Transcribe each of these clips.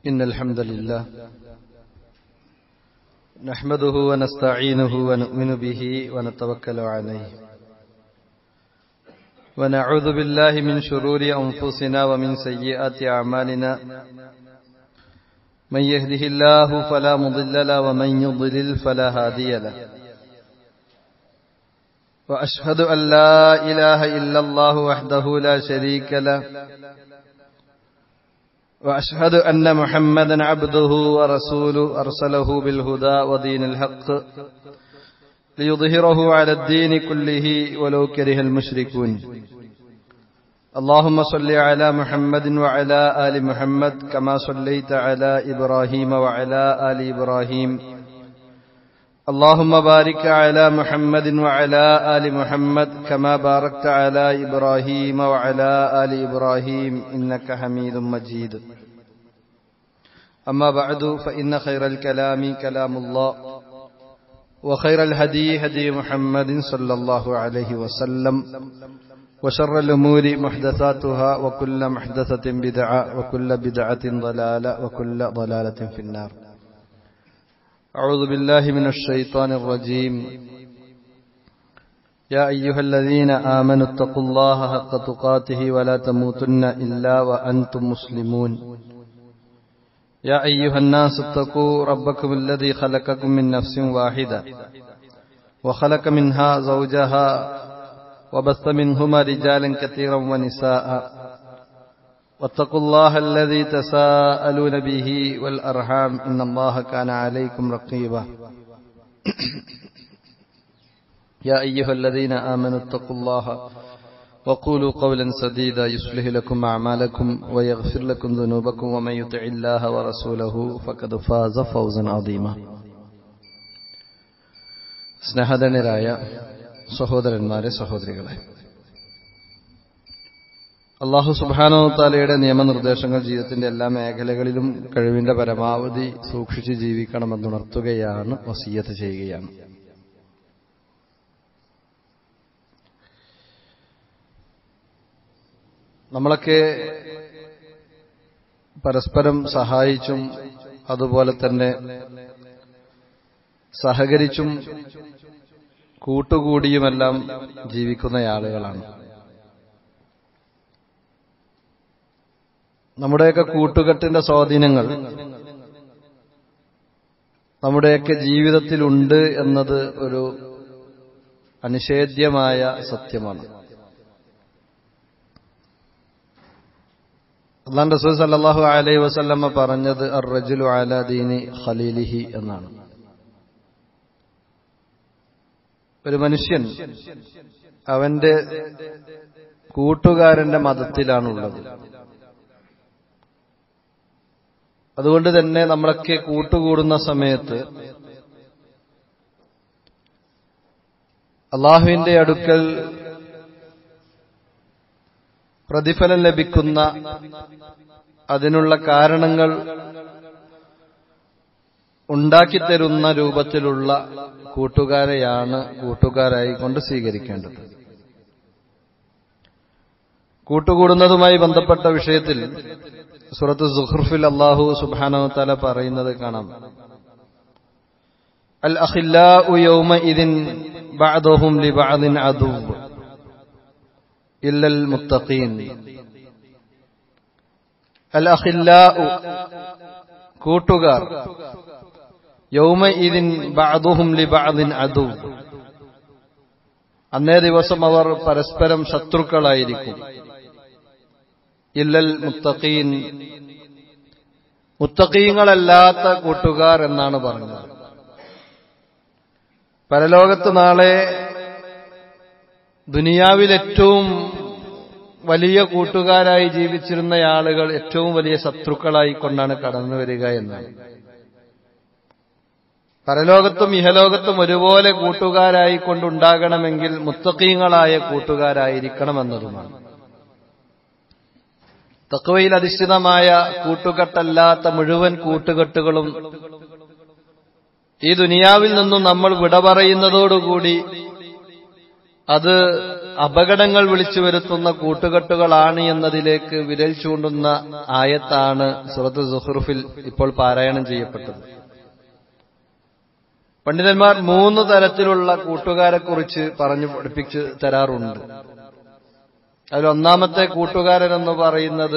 إن الحمد لله نحمده ونستعينه ونؤمن به ونتوكل عليه ونعوذ بالله من شرور أنفسنا ومن سيئات أعمالنا من يهده الله فلا مضل له ومن يضلل فلا هادي له وأشهد أن لا إله إلا الله وحده لا شريك له وأشهد أن محمدا عبده ورسوله أرسله بالهدى ودين الحق ليظهره على الدين كله ولو كره المشركون اللهم صل على محمد وعلى آل محمد كما صليت على إبراهيم وعلى آل إبراهيم اللهم بارك على محمد وعلى آل محمد كما باركت على إبراهيم وعلى آل إبراهيم إنك حميد مجيد أما بعد فإن خير الكلام كلام الله وخير الهدي هدي محمد صلى الله عليه وسلم وشر الأمور محدثاتها وكل محدثة بدعة وكل بدعة ضلالة وكل ضلالة في النار. أعوذ بالله من الشيطان الرجيم. يا أيها الذين آمنوا اتقوا الله حق تقاته ولا تموتن إلا وأنتم مسلمون. يا أيها الناس اتقوا ربكم الذي خلقكم من نفس واحدة وخلق منها زوجها وبث منهما رجالا كثيرا ونساء واتقوا الله الذي تساءلون به والأرحام إن الله كان عليكم رقيبا. يا أيها الذين آمنوا اتقوا الله وقولوا قولا سديدا يصلح لكم أعمالكم ويغفر لكم ذنوبكم ومن يطع الله ورسوله فقد فاز فوزا عظيما. സ്നേഹധന്യരായ സഹോദരന്മാരെ, സഹോദരികളെ, അല്ലാഹു സുബ്ഹാനഹു തആലയുടെ നിയമനിർദ്ദേശങ്ങൾ ജീവിതത്തിന്റെ എല്ലാ മേഖലകളിലും കഴിവിന്റെ പരമാവധി സൂക്ഷിച്ച് ജീവിക്കണമെന്നുണർത്തുകയാണ്, വസിയ്യത്ത് ചെയ്യുകയാണ്. നമ്മളൊക്കെ പരസ്പരം സഹായിച്ചും അതുപോലെ തന്നെ സഹകരിച്ചും കൂട്ടുകൂടിയുമെല്ലാം ജീവിക്കുന്ന ആളുകളാണ്. നമ്മുടെയൊക്കെ കൂട്ടുകെട്ടിന്റെ സ്വാധീനങ്ങൾ നമ്മുടെയൊക്കെ ജീവിതത്തിലുണ്ട് എന്നത് ഒരു അനിഷേധ്യമായ സത്യമാണ്. അല്ലാഹു റസൂൽ സല്ലല്ലാഹു അലൈഹി വസല്ലമ പറഞ്ഞത് അർ-റജുലു അലാ ദീനി ഖലീലിഹി എന്നാണ്. ഒരു മനുഷ്യൻ അവന്റെ കൂട്ടുകാരന്റെ മതത്തിലാണുള്ളത്. അതുകൊണ്ട് തന്നെ നമ്മളൊക്കെ കൂട്ടുകൂടുന്ന സമയത്ത് അല്ലാഹുവിന്റെ അടുക്കൽ പ്രതിഫലം ലഭിക്കുന്ന അതിനുള്ള കാരണങ്ങൾ ഉണ്ടാക്കിത്തരുന്ന രൂപത്തിലുള്ള കൂട്ടുകാരെയാണ് കൂട്ടുകാരായി കൊണ്ട് സ്വീകരിക്കേണ്ടത്. കൂട്ടുകൂടുന്നതുമായി ബന്ധപ്പെട്ട വിഷയത്തിൽ സൂറത്ത് സുഖ്റുഫിൽ അല്ലാഹു സുബ്ഹാനഹു തആല പറയുന്നത് കാണാം. അൽ അഖില്ലാഉ യൗമഇദിൻ ബഅദുഹും ലിബഅദിൻ അദുവ്വ് ഇല്ലൽ മുത്തഖീൻ. അൽ അഖില്ലാഉ കൂട്ടുകാർ, യൗമഇദിൻ ബഅദുഹും ലിബഅദിൻ അദുവ്വ്, അന്നേ ദിവസം അവർ പരസ്പരം ശത്രുക്കളായിരിക്കും. ഇല്ലൽ മുത്തഖീൻ, മുത്തഖീങ്ങളല്ലാത്ത കൂട്ടുകാർ എന്നാണ് പറഞ്ഞത്. പരലോകത്ത് നാളെ ദുനിയാവിൽ ഏറ്റവും വലിയ കൂട്ടുകാരായി ജീവിച്ചിരുന്ന ആളുകൾ ഏറ്റവും വലിയ ശത്രുക്കളായി കൊണ്ടാണ് കടന്നു വരിക എന്നാണ്. പരലോകത്തും ഇഹലോകത്തും ഒരുപോലെ കൂട്ടുകാരായി കൊണ്ടുണ്ടാകണമെങ്കിൽ മുത്തഖീങ്ങളായ കൂട്ടുകാരായിരിക്കണമെന്നതുമാണ്. തഖ്വയിൽ അധിഷ്ഠിതമായ കൂട്ടുകെട്ടല്ലാത്ത മുഴുവൻ കൂട്ടുകെട്ടുകളും ഈ ദുനിയാവിൽ നിന്നും നമ്മൾ വിട പറയുന്നതോടുകൂടി അത് അപകടങ്ങൾ വിളിച്ചു വരുത്തുന്ന കൂട്ടുകെട്ടുകളാണ് എന്നതിലേക്ക് വിരൽ ചൂണ്ടുന്ന ആയത്താണ് സൂറത്ത് സുഖ്റുഫിൽ ഇപ്പോൾ പാരായണം ചെയ്യപ്പെട്ടത്. പണ്ഡിതന്മാർ 3 തരത്തിലുള്ള കൂട്ടുകാരെക്കുറിച്ച് പറഞ്ഞു പഠിപ്പിച്ചു തരാറുണ്ട്. അതിൽ ഒന്നാമത്തെ കൂട്ടുകാരനെന്ന് പറയുന്നത്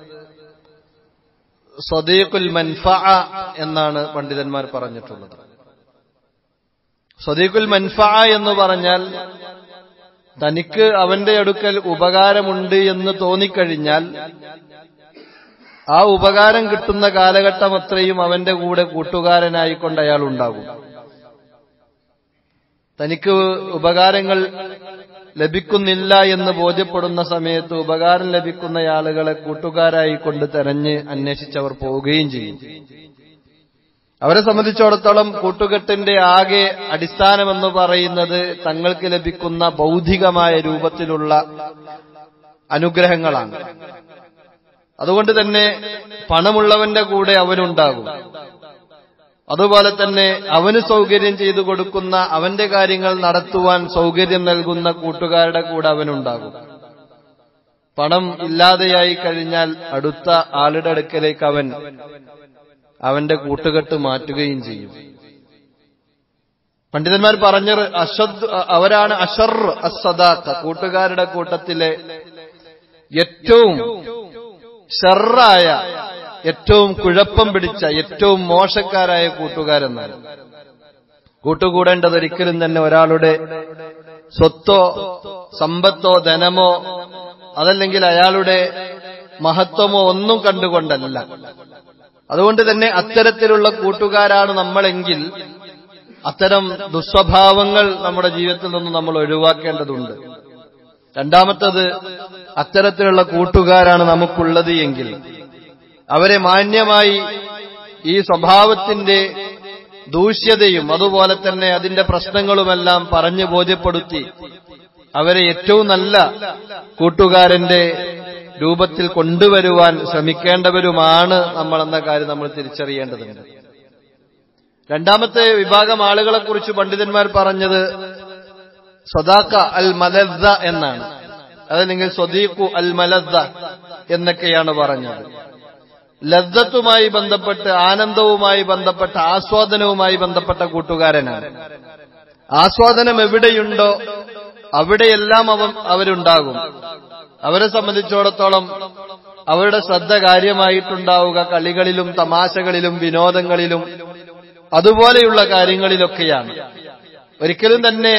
സ്വദീഖുൽ മൻഫഅ എന്നാണ് പണ്ഡിതന്മാർ പറഞ്ഞിട്ടുള്ളത്. സ്വദീഖുൽ മൻഫഅ എന്ന് പറഞ്ഞാൽ തനിക്ക് അവന്റെ അടുക്കൽ ഉപകാരമുണ്ട് എന്ന് തോന്നിക്കഴിഞ്ഞാൽ ആ ഉപകാരം കിട്ടുന്ന കാലഘട്ടം അത്രയും അവന്റെ കൂടെ കൂട്ടുകാരനായിക്കൊണ്ട് അയാൾ ഉണ്ടാകും. തനിക്ക് ഉപകാരങ്ങൾ ലഭിക്കുന്നില്ല എന്ന് ബോധ്യപ്പെടുന്ന സമയത്ത് ഉപകാരം ലഭിക്കുന്ന ആളുകളെ കൂട്ടുകാരായിക്കൊണ്ട് തെരഞ്ഞ് അന്വേഷിച്ചവർ പോവുകയും ചെയ്യും. അവരെ സംബന്ധിച്ചിടത്തോളം കൂട്ടുകെട്ടിന്റെ ആകെ അടിസ്ഥാനമെന്ന് പറയുന്നത് തങ്ങൾക്ക് ലഭിക്കുന്ന ഭൗതികമായ രൂപത്തിലുള്ള അനുഗ്രഹങ്ങളാണ്. അതുകൊണ്ട് തന്നെ പണമുള്ളവന്റെ കൂടെ അവനുണ്ടാകും. അതുപോലെ തന്നെ അവന് സൗകര്യം ചെയ്തു കൊടുക്കുന്ന, അവന്റെ കാര്യങ്ങൾ നടത്തുവാൻ സൗകര്യം നൽകുന്ന കൂട്ടുകാരുടെ കൂടെ അവനുണ്ടാകും. പണം ഇല്ലാതെയായി കഴിഞ്ഞാൽ അടുത്ത ആളുടെ അടുക്കലേക്ക് അവന്റെ കൂട്ടുകെട്ട് മാറ്റുകയും ചെയ്യും. പണ്ഡിതന്മാർ പറഞ്ഞത് അവരാണ് അശർ അസ്സദാഖ, കൂട്ടുകാരുടെ കൂട്ടത്തിലെ ഏറ്റവും ഷർറായ, ഏറ്റവും കുഴപ്പം പിടിച്ച, ഏറ്റവും മോശക്കാരായ കൂട്ടുകാരെന്നാണ്. കൂട്ടുകൂടേണ്ടത് ഒരിക്കലും തന്നെ ഒരാളുടെ സ്വത്തോ സമ്പത്തോ ധനമോ അതല്ലെങ്കിൽ അയാളുടെ മഹത്വമോ ഒന്നും കണ്ടുകൊണ്ടല്ല. അതുകൊണ്ട് തന്നെ അത്തരത്തിലുള്ള കൂട്ടുകാരാണ് നമ്മളെങ്കിൽ അത്തരം ദുസ്വഭാവങ്ങൾ നമ്മുടെ ജീവിതത്തിൽ നിന്ന് നമ്മൾ ഒഴിവാക്കേണ്ടതുണ്ട്. രണ്ടാമത്തത്, അത്തരത്തിലുള്ള കൂട്ടുകാരാണ് നമുക്കുള്ളത് എങ്കിൽ അവരെ മാന്യമായി ഈ സ്വഭാവത്തിന്റെ ദൂഷ്യതയും അതുപോലെ തന്നെ അതിന്റെ പ്രശ്നങ്ങളുമെല്ലാം പറഞ്ഞു ബോധ്യപ്പെടുത്തി അവരെ ഏറ്റവും നല്ല കൂട്ടുകാരന്റെ രൂപത്തിൽ കൊണ്ടുവരുവാൻ ശ്രമിക്കേണ്ടവരുമാണ് നമ്മളെന്ന കാര്യം നമ്മൾ തിരിച്ചറിയേണ്ടതുണ്ട്. രണ്ടാമത്തെ വിഭാഗം ആളുകളെ കുറിച്ച് പണ്ഡിതന്മാർ പറഞ്ഞത് സ്വദാഖ അൽ മലദ്ദ എന്നാണ്. അതല്ലെങ്കിൽ സ്വദീഖു അൽ മലദ്ദ എന്നൊക്കെയാണ് പറഞ്ഞത്. ലദ്ദത്തുമായി ബന്ധപ്പെട്ട്, ആനന്ദവുമായി ബന്ധപ്പെട്ട, ആസ്വാദനവുമായി ബന്ധപ്പെട്ട കൂട്ടുകാരനാണ്. ആസ്വാദനം എവിടെയുണ്ടോ അവിടെയെല്ലാം അവരുണ്ടാകും. അവരെ സംബന്ധിച്ചിടത്തോളം അവരുടെ ശ്രദ്ധ കാര്യമായിട്ടുണ്ടാവുക കളികളിലും തമാശകളിലും വിനോദങ്ങളിലും അതുപോലെയുള്ള കാര്യങ്ങളിലൊക്കെയാണ്. ഒരിക്കലും തന്നെ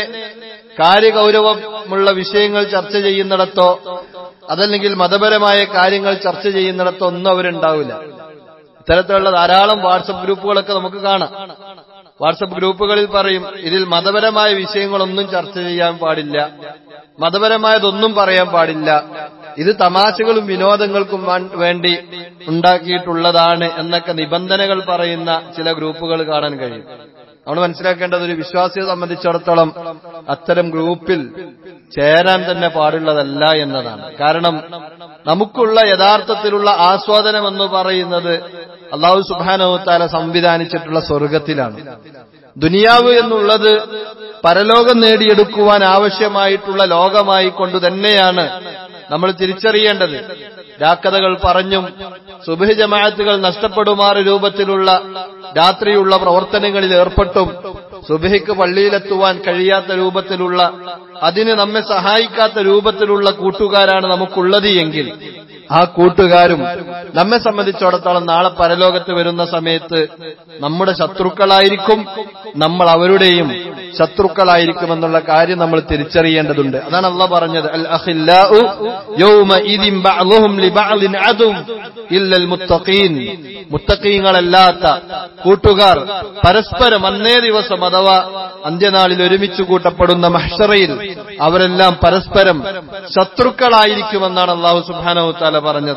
കാര്യഗൗരവമുള്ള വിഷയങ്ങൾ ചർച്ച ചെയ്യുന്നിടത്തോ അതല്ലെങ്കിൽ മതപരമായ കാര്യങ്ങൾ ചർച്ച ചെയ്യുന്നിടത്തോ ഒന്നും അവരുണ്ടാവില്ല. ഇത്തരത്തിലുള്ള ധാരാളം വാട്സപ്പ് ഗ്രൂപ്പുകളൊക്കെ നമുക്ക് കാണാം. വാട്സപ്പ് ഗ്രൂപ്പുകളിൽ പറയും, ഇതിൽ മതപരമായ വിഷയങ്ങളൊന്നും ചർച്ച ചെയ്യാൻ പാടില്ല, മതപരമായതൊന്നും പറയാൻ പാടില്ല, ഇത് തമാശകളും വിനോദങ്ങൾക്കും വേണ്ടി ഉണ്ടാക്കിയിട്ടുള്ളതാണ് എന്നൊക്കെ നിബന്ധനകൾ പറയുന്ന ചില ഗ്രൂപ്പുകൾ കാണാൻ കഴിയും. നമ്മൾ മനസ്സിലാക്കേണ്ടത്, ഒരു വിശ്വാസിയെ സംബന്ധിച്ചിടത്തോളം അത്തരം ഗ്രൂപ്പിൽ ചേരാൻ തന്നെ പാടുള്ളതല്ല എന്നതാണ്. കാരണം നമുക്കുള്ള യഥാർത്ഥത്തിലുള്ള ആസ്വാദനം എന്ന് പറയുന്നത് അല്ലാഹു സുബ്ഹാനഹു വ തആല സംവിധാനിച്ചിട്ടുള്ള സ്വർഗത്തിലാണ്. ദുനിയാവ് എന്നുള്ളത് പരലോകം നേടിയെടുക്കുവാൻ ആവശ്യമായിട്ടുള്ള ലോകമായി കൊണ്ടു തന്നെയാണ് നമ്മൾ തിരിച്ചറിയേണ്ടത്. രാക്കഥകൾ പറഞ്ഞും സുബ്ഹ് ജമാഅത്തുകൾ നഷ്ടപ്പെടുമാറ് രൂപത്തിലുള്ള രാത്രിയുള്ള പ്രവർത്തനങ്ങളിൽ ഏർപ്പെട്ടും സുബ്ഹിക്ക് പള്ളിയിലെത്തുവാൻ കഴിയാത്ത രൂപത്തിലുള്ള, അതിന് നമ്മെ സഹായിക്കാത്ത രൂപത്തിലുള്ള കൂട്ടുകാരാണ് നമുക്കുള്ളത് എങ്കിൽ ആ കൂട്ടുകാരും നമ്മെ സംബന്ധിച്ചിടത്തോളം നാളെ പരലോകത്ത് വരുന്ന സമയത്ത് നമ്മുടെ ശത്രുക്കളായിരിക്കും, നമ്മൾ അവരുടെയും ശത്രുക്കളായിരിക്കുമെന്നുള്ള കാര്യം നമ്മൾ തിരിച്ചറിയേണ്ടതുണ്ട്. അതാണ് അല്ലാഹ് പറഞ്ഞത്, അൽ അഖില്ലാഉ യൗമഇദിൻ ബഅ്ളുഹും ലിബഅ്ളിൻ അദും ഇല്ലൽ മുത്തഖീൻ. മുത്തഖീങ്ങളല്ലാത്ത കൂട്ടുകാർ പരസ്പരം അന്നേ ദിവസം അഥവാ അന്ത്യനാളിൽ ഒരുമിച്ച് കൂട്ടപ്പെടുന്ന മഹ്ശറയിൽ അവരെല്ലാം പരസ്പരം ശത്രുക്കളായിരിക്കുമെന്നാണ് അല്ലാഹു സുബ്ഹാനഹു വ തആല പറഞ്ഞത്.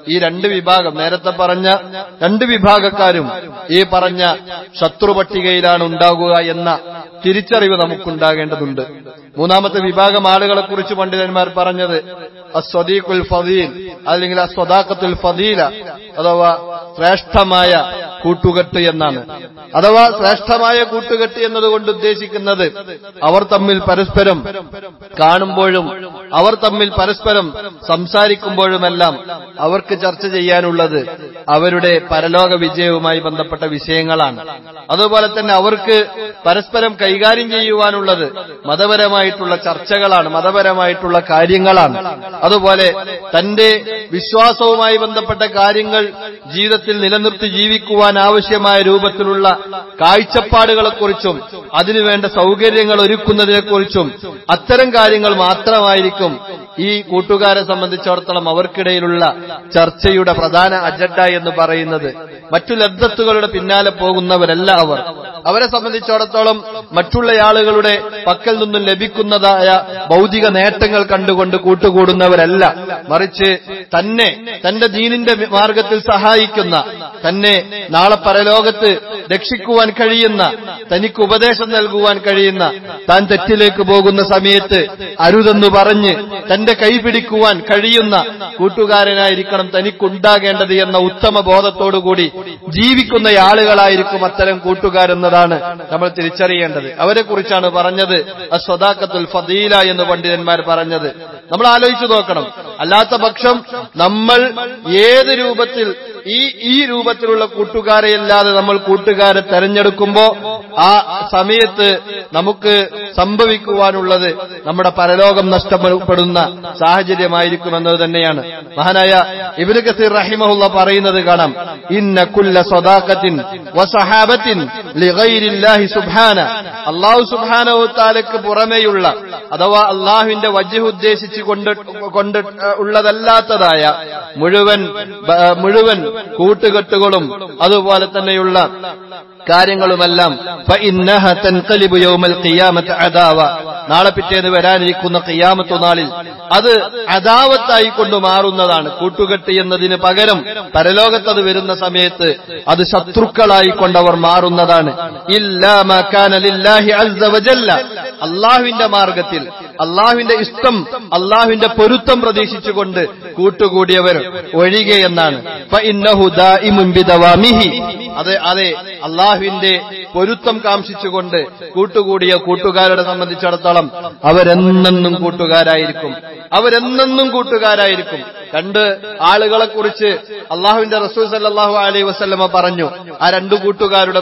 ഈ രണ്ട് വിഭാഗം, നേരത്തെ പറഞ്ഞ രണ്ട് വിഭാഗക്കാരും ഈ പറഞ്ഞ ശത്രുപട്ടികയിലാണ് ഉണ്ടാകുക എന്ന തിരിച്ചറിവ് നമുക്കുണ്ടാകേണ്ടതുണ്ട്. മൂന്നാമത്തെ വിഭാഗം ആളുകളെ കുറിച്ച് പണ്ഡിതന്മാർ പറഞ്ഞത് അസ്വദീഖുൽ ഫദീൽ അല്ലെങ്കിൽ അസ്വദാഖത്തുൽ ഫദീല, അഥവാ ശ്രേഷ്ഠമായ കൂട്ടുകെട്ട് എന്നാണ്. അഥവാ ശ്രേഷ്ഠമായ കൂട്ടുകെട്ട് എന്നതുകൊണ്ട് ഉദ്ദേശിക്കുന്നത് അവർ തമ്മിൽ പരസ്പരം കാണുമ്പോഴും അവർ തമ്മിൽ പരസ്പരം സംസാരിക്കുമ്പോഴുമെല്ലാം അവർക്ക് ചർച്ച ചെയ്യാനുള്ളത് അവരുടെ പരലോക വിജയവുമായി ബന്ധപ്പെട്ട വിഷയങ്ങളാണ്. അതുപോലെ തന്നെ അവർക്ക് പരസ്പരം കൈകാര്യം ചെയ്യുവാനുള്ളത് മതപരമായിട്ടുള്ള ചർച്ചകളാണ്, മതപരമായിട്ടുള്ള കാര്യങ്ങളാണ്. അതുപോലെ തന്റെ വിശ്വാസവുമായി ബന്ധപ്പെട്ട കാര്യങ്ങൾ ജീവിതത്തിൽ നിലനിർത്തി ജീവിക്കുവാൻ ആവശ്യമായ രൂപത്തിലുള്ള കാഴ്ചപ്പാടുകളെക്കുറിച്ചും അതിനുവേണ്ട സൗകര്യങ്ങൾ ഒരുക്കുന്നതിനെക്കുറിച്ചും അത്തരം കാര്യങ്ങൾ മാത്രമായിരിക്കും ഈ കൂട്ടുകാരെ സംബന്ധിച്ചിടത്തോളം അവർക്കിടയിലുള്ള ചർച്ചയുടെ പ്രധാന അജണ്ട എന്ന് പറയുന്നത്. മറ്റു ലദ്ദത്തുകളുടെ പിന്നാലെ പോകുന്നവരല്ല അവർ. അവരെ സംബന്ധിച്ചിടത്തോളം മറ്റുള്ള ആളുകളുടെ പക്കൽ നിന്നും ലഭിക്കുന്നതായ ഭൗതിക നേട്ടങ്ങൾ കണ്ടുകൊണ്ട് കൂട്ടുകൂടുന്നവരല്ല, മറിച്ച് തന്നെ തന്റെ ദീനിന്റെ മാർഗത്തിൽ സഹായിക്കുന്ന, തന്നെ നാളെ പരലോകത്ത് രക്ഷിക്കുവാൻ കഴിയുന്ന, തനിക്ക് ഉപദേശം നൽകുവാൻ കഴിയുന്ന, താൻ തെറ്റിലേക്ക് പോകുന്ന സമയത്ത് അരുതെന്ന് പറഞ്ഞ് തന്റെ കൈപിടിക്കുവാൻ കഴിയുന്ന കൂട്ടുകാരനായിരിക്കണം തനിക്കുണ്ടാകേണ്ടത് എന്ന ഉത്തമ ബോധത്തോടുകൂടി ജീവിക്കുന്ന ആളുകളായിരിക്കും അത്തരം കൂട്ടുകാരെന്നതാണ് നമ്മൾ തിരിച്ചറിയേണ്ടത്. അവരെ കുറിച്ചാണ് പറഞ്ഞത് അസ്വദാഖത്തുൽ ഫദീല എന്ന് പണ്ഡിതന്മാർ പറഞ്ഞത്. നമ്മൾ ആലോചിച്ചു നോക്കണം. അല്ലാത്ത പക്ഷം നമ്മൾ ഏത് രൂപത്തിൽ ഈ രൂപത്തിലുള്ള കൂട്ടുകാരെയല്ലാതെ നമ്മൾ കൂട്ടുകാരെ തെരഞ്ഞെടുക്കുമ്പോ ആ സമയത്ത് നമുക്ക് സംഭവിക്കുവാനുള്ളത് നമ്മുടെ പരലോകം നഷ്ടപ്പെടുന്ന സാഹചര്യമായിരിക്കുമെന്നത് തന്നെയാണ്. മഹാനായ ഇബ്നു കസീർ റഹിമഹുല്ലാഹ് പറയുന്നത് കാണാം, ഇന്ന കുല്ല സ്വദാഖത്തിൻ വസഹാബത്തിൻ ലിഗൈരില്ലാഹി സുബ്ഹാന, അല്ലാഹു സുബ്ഹാനഹു വതആലയ്ക്ക് പുറമേയുള്ള അഥവാ അല്ലാഹുവിന്റെ വജ്ഹ് ഉദ്ദേശിച്ചു കൊണ്ട് ഉള്ളതല്ലാത്തതായ മുഴുവൻ കൂട്ടുകെട്ടുകളും അതുപോലെ തന്നെയുള്ള കാര്യങ്ങളുമെല്ലാം ഫഇന്നഹ തൻഖലിബു യൗമൽ ഖിയാമത്തി അദാവ, നാളെ പിറ്റേന്ന് വരാനിരിക്കുന്ന ഖിയാമത്ത് നാളിൽ അത് അദാവത്തായി കൊണ്ട് മാറുന്നതാണ്. കൂട്ടുകെട്ട് എന്നതിന് പകരം പരലോകത്തത് വരുന്ന സമയത്ത് അത് ശത്രുക്കളായി കൊണ്ടവർ മാറുന്നതാണ്. ഇല്ലാ മാ കാന ലില്ലാഹി അസ്സ വജല്ല, അല്ലാഹുവിന്റെ മാർഗത്തിൽ അല്ലാഹുവിന്റെ ഇഷ്ടം അല്ലാഹുവിന്റെ പൊരുത്തം പ്രതീക്ഷിച്ചുകൊണ്ട് കൂട്ടുകൂടിയവർ ഒഴികെ എന്നാണ്. ഫഇന്നഹു ദായിമുൻ ബിദവാമിഹി, അതെ അല്ലാഹുവിന്റെ പൊരുത്തം കാംക്ഷിച്ചുകൊണ്ട് കൂട്ടുകൂടിയ കൂട്ടുകാരുടെ സംബന്ധിച്ചിടത്തോളം അവരെന്നെന്നും കൂട്ടുകാരായിരിക്കും. രണ്ട് ആളുകളെ കുറിച്ച് അള്ളാഹുവിന്റെ റസൂൽ സല്ലല്ലാഹു അലൈഹി വസല്ലമ പറഞ്ഞു, ആ രണ്ട് കൂട്ടുകാരുടെ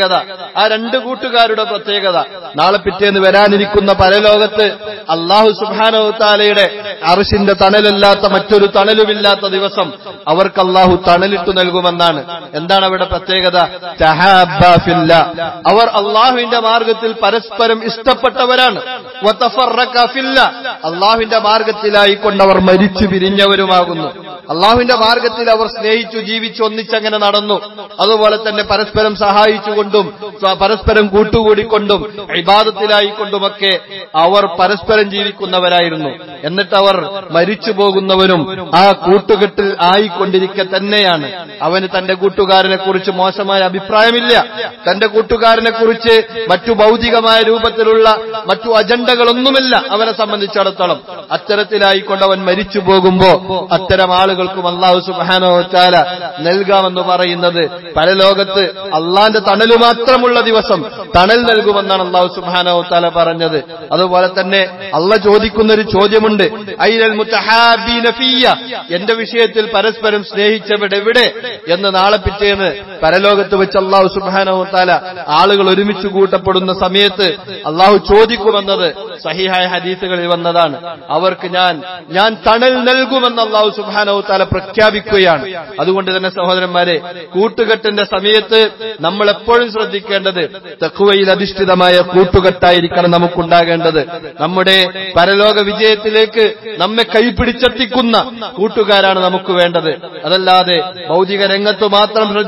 പ്രത്യേകത നാളെ പിറ്റേന്ന് വരാനിരിക്കുന്ന പരലോകത്ത് അല്ലാഹു സുബ്ഹാനഹു വ തആലയുടെ അർശിന്റെ തണലല്ലാത്ത മറ്റൊരു തണലുമില്ലാത്ത ദിവസം അവർക്ക് അല്ലാഹു തണലിട്ടു നൽകുമെന്നാണ്. എന്താണ് അവരുടെ പ്രത്യേകത? തഹാബ്ബാ ഫില്ലാ, അവർ അല്ലാഹുവിന്റെ മാർഗത്തിൽ പരസ്പരം ഇഷ്ടപ്പെട്ടവരാണ്. വതഫറഖാ ഫില്ലാ, അല്ലാഹുവിന്റെ മാർഗത്തിലായി കൊണ്ടവർ മരിച്ചു പിരിഞ്ഞവരുമാകുന്നു. അല്ലാഹുവിന്റെ മാർഗത്തിൽ അവർ സ്നേഹിച്ചു ജീവിച്ചു ഒന്നിച്ചങ്ങനെ നടന്നു. അതുപോലെ തന്നെ പരസ്പരം സഹായിച്ചുകൊണ്ടും പരസ്പരം കൂട്ടുകൂടിക്കൊണ്ടും ഇബാദത്തിലായിക്കൊണ്ടുമൊക്കെ അവർ പരസ്പരം ജീവിക്കുന്നവരായിരുന്നു. എന്നിട്ട് അവർ മരിച്ചു പോകുന്നവരും ആ കൂട്ടുകെട്ടിൽ ആയിക്കൊണ്ടിരിക്കെ തന്നെയാണ്. അവന് തന്റെ കൂട്ടുകാരനെ കുറിച്ച് മോശമായ അഭിപ്രായമില്ല. തന്റെ കൂട്ടുകാരനെ കുറിച്ച് മറ്റു ഭൗതികമായ രൂപത്തിലുള്ള മറ്റു അജണ്ടകളൊന്നുമില്ല അവനെ സംബന്ധിച്ചിടത്തോളം. അത്തരത്തിലായിക്കൊണ്ട് അവൻ മരിച്ചു പോകുമ്പോ അത്തരം ആളുകൾക്കും അല്ലാഹു സുബ്ഹാനഹു വ തആല നൽകാമെന്ന് പറയുന്നത് പരലോകത്ത് അള്ളാന്റെ തണല് മാത്രമുള്ള ദിവസം തണൽ നൽകുമെന്നാണ് അല്ലാഹു സുബ്ഹാനഹു വ തആല പറഞ്ഞത്. അതുപോലെ തന്നെ അള്ളാഹ് ചോദിക്കുന്നൊരു ചോദ്യമുണ്ട്, ഐനൽ മുതഹാബീന ഫിയ്യ, എന്റെ വിഷയത്തിൽ പരസ്പരം സ്നേഹിച്ചവരെവിടെ എന്ന് നാളെ പിറ്റേന്ന് പരലോകത്ത് വെച്ച് അല്ലാഹു സുബ്ഹാനഹു വ തആല ആളുകൾ ഒരുമിച്ച് കൂട്ടപ്പെടുന്ന സമയത്ത് അല്ലാഹു ചോദിക്കുമെന്നത് സഹീഹായ ഹദീസുകളിൽ വന്നതാണ്. അവർക്ക് ഞാൻ തണൽ നൽകുമെന്ന് അല്ലാഹു സുബ്ഹാനഹു വ തആല പ്രഖ്യാപിക്കുകയാണ്. അതുകൊണ്ട് തന്നെ സഹോദരന്മാരെ, കൂട്ടുകെട്ടിന്റെ സമയത്ത് നമ്മൾ എപ്പോഴും ശ്രദ്ധിക്കേണ്ടത് തഖ്വയിൽ അധിഷ്ഠിതമായ കൂട്ടുകെട്ടായിരിക്കണം നമുക്കുണ്ടാകേണ്ടത്. നമ്മുടെ പരലോക വിജയത്തിലേക്ക് നമ്മെ കൈപിടിച്ചെത്തിക്കുന്ന കൂട്ടുകാരാണ് നമുക്ക് വേണ്ടത്. അതല്ലാതെ ഭൗതിക രംഗത്ത് മാത്രം ശ്രദ്ധിച്ച്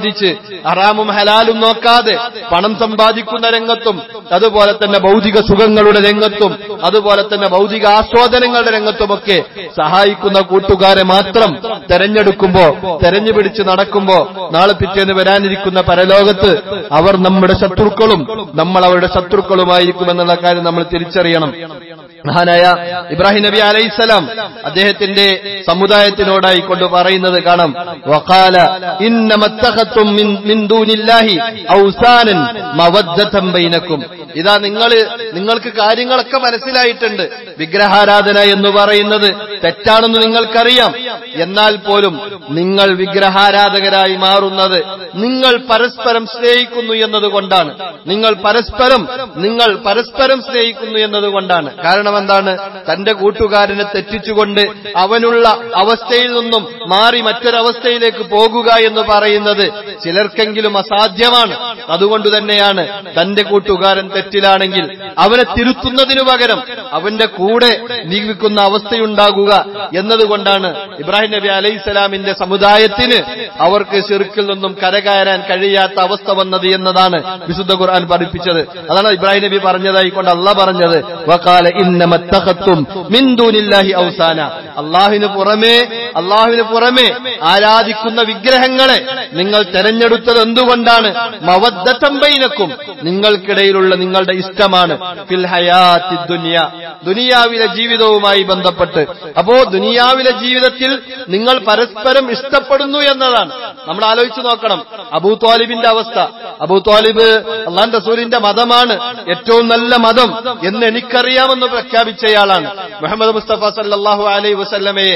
ഹറാമും ഹലാലും നോക്കാതെ പണം സമ്പാദിക്കുന്ന രംഗത്തും, അതുപോലെ തന്നെ ഭൗതിക സുഖങ്ങളുടെ രംഗത്തും, അതുപോലെ തന്നെ ഭൗതിക ആസ്വാദനങ്ങളുടെ രംഗത്തുമൊക്കെ സഹായിക്കുന്ന കൂട്ടുകാരെ മാത്രം തെരഞ്ഞെടുക്കുമ്പോ, തെരഞ്ഞുപിടിച്ച് നടക്കുമ്പോ, നാളെ പിറ്റേന്ന് വരാനിരിക്കുന്ന പരലോകത്ത് അവർ നമ്മുടെ ശത്രുക്കളും നമ്മൾ അവരുടെ ശത്രുക്കളുമായിരിക്കുമെന്നുള്ള കാര്യം നമ്മൾ തിരിച്ചറിയണം. മഹാനായ ഇബ്രാഹിം നബി അലൈഹിസ്സലാം അദ്ദേഹത്തിന്റെ സമുദായത്തിനോടായി കൊണ്ട് പറയുന്നത് കാണാം, വഖാല ഇന്നമത്തഖത്തും മിൻ ദൂനില്ലാഹി ഔസാനൻ മവദ്ദതൻ ബൈനക്കും. ഇതാ നിങ്ങൾക്ക് കാര്യങ്ങളൊക്കെ മനസ്സിലായിട്ടുണ്ട്. വിഗ്രഹാരാധന എന്ന് പറയുന്നത് തെറ്റാണെന്ന് നിങ്ങൾക്കറിയാം. എന്നാൽ പോലും നിങ്ങൾ വിഗ്രഹാരാധകരായി മാറുന്നത് നിങ്ങൾ പരസ്പരം സ്നേഹിക്കുന്നു എന്നതുകൊണ്ടാണ്. നിങ്ങൾ പരസ്പരം സ്നേഹിക്കുന്നു എന്നതുകൊണ്ടാണ്. കാരണം എന്താണ്? തന്റെ കൂട്ടുകാരനെ തെറ്റിച്ചുകൊണ്ട് അവനുള്ള അവസ്ഥയിൽ നിന്നും മാറി മറ്റൊരവസ്ഥയിലേക്ക് പോകുക എന്ന് പറയുന്നത് ചിലർക്കെങ്കിലും അസാധ്യമാണ്. അതുകൊണ്ട് തന്നെയാണ് തന്റെ കൂട്ടുകാരൻ തെറ്റിലാണെങ്കിൽ അവനെ തിരുത്തുന്നതിനു പകരം അവന്റെ കൂടെ ജീവിക്കുന്ന അവസ്ഥയുണ്ടാകുക എന്നതുകൊണ്ടാണ് ഇബ്രാഹിം നബി അലൈഹിസ്സലാമിന്റെ സമുദായത്തിന് അവർക്ക് ശിർക്കിൽ നിന്നും കരകയറാൻ കഴിയാത്ത അവസ്ഥ വന്നത് എന്നതാണ് വിശുദ്ധ ഖുർആൻ പഠിപ്പിച്ചത്. അതാണ് ഇബ്രാഹിം നബി പറഞ്ഞതായിക്കൊണ്ട് അല്ലാഹ് പറഞ്ഞത്, വഖാല ഇന്നമത്തഖത്തും മിൻ ദൂനില്ലാഹി ഔസാന. അല്ലാഹുവിന് പുറമെ ആരാധിക്കുന്ന വിഗ്രഹങ്ങളെ നിങ്ങൾ തെരഞ്ഞെടുത്തത് എന്തുകൊണ്ടാണ്? മവദ്ദതൻ ബൈനക്കും, നിങ്ങൾക്കിടയിലുള്ള നിങ്ങളുടെ ഇഷ്ടമാണ്. ഫിൽ ഹയാത്തി ദുനിയ, ദുനിയാവിലെ ജീവിതവുമായി ബന്ധപ്പെട്ട്. അപ്പോ ദുനിയാവിലെ ജീവിതത്തിൽ നിങ്ങൾ പരസ്പരം ഇഷ്ടപ്പെടുന്നു എന്നതാണ്. നമ്മൾ ആലോചിച്ചു നോക്കണം അബൂ ത്വാലിബിന്റെ അവസ്ഥ. അബൂ ത്വാലിബ് അല്ലാഹുവിന്റെ റസൂലിന്റെ മതമാണ് ഏറ്റവും നല്ല മതം എന്ന് എനിക്കറിയാമെന്ന് പ്രഖ്യാപിച്ചയാളാണ്. മുഹമ്മദ് മുസ്തഫ സല്ലല്ലാഹു അലൈഹി വസല്ലമയെ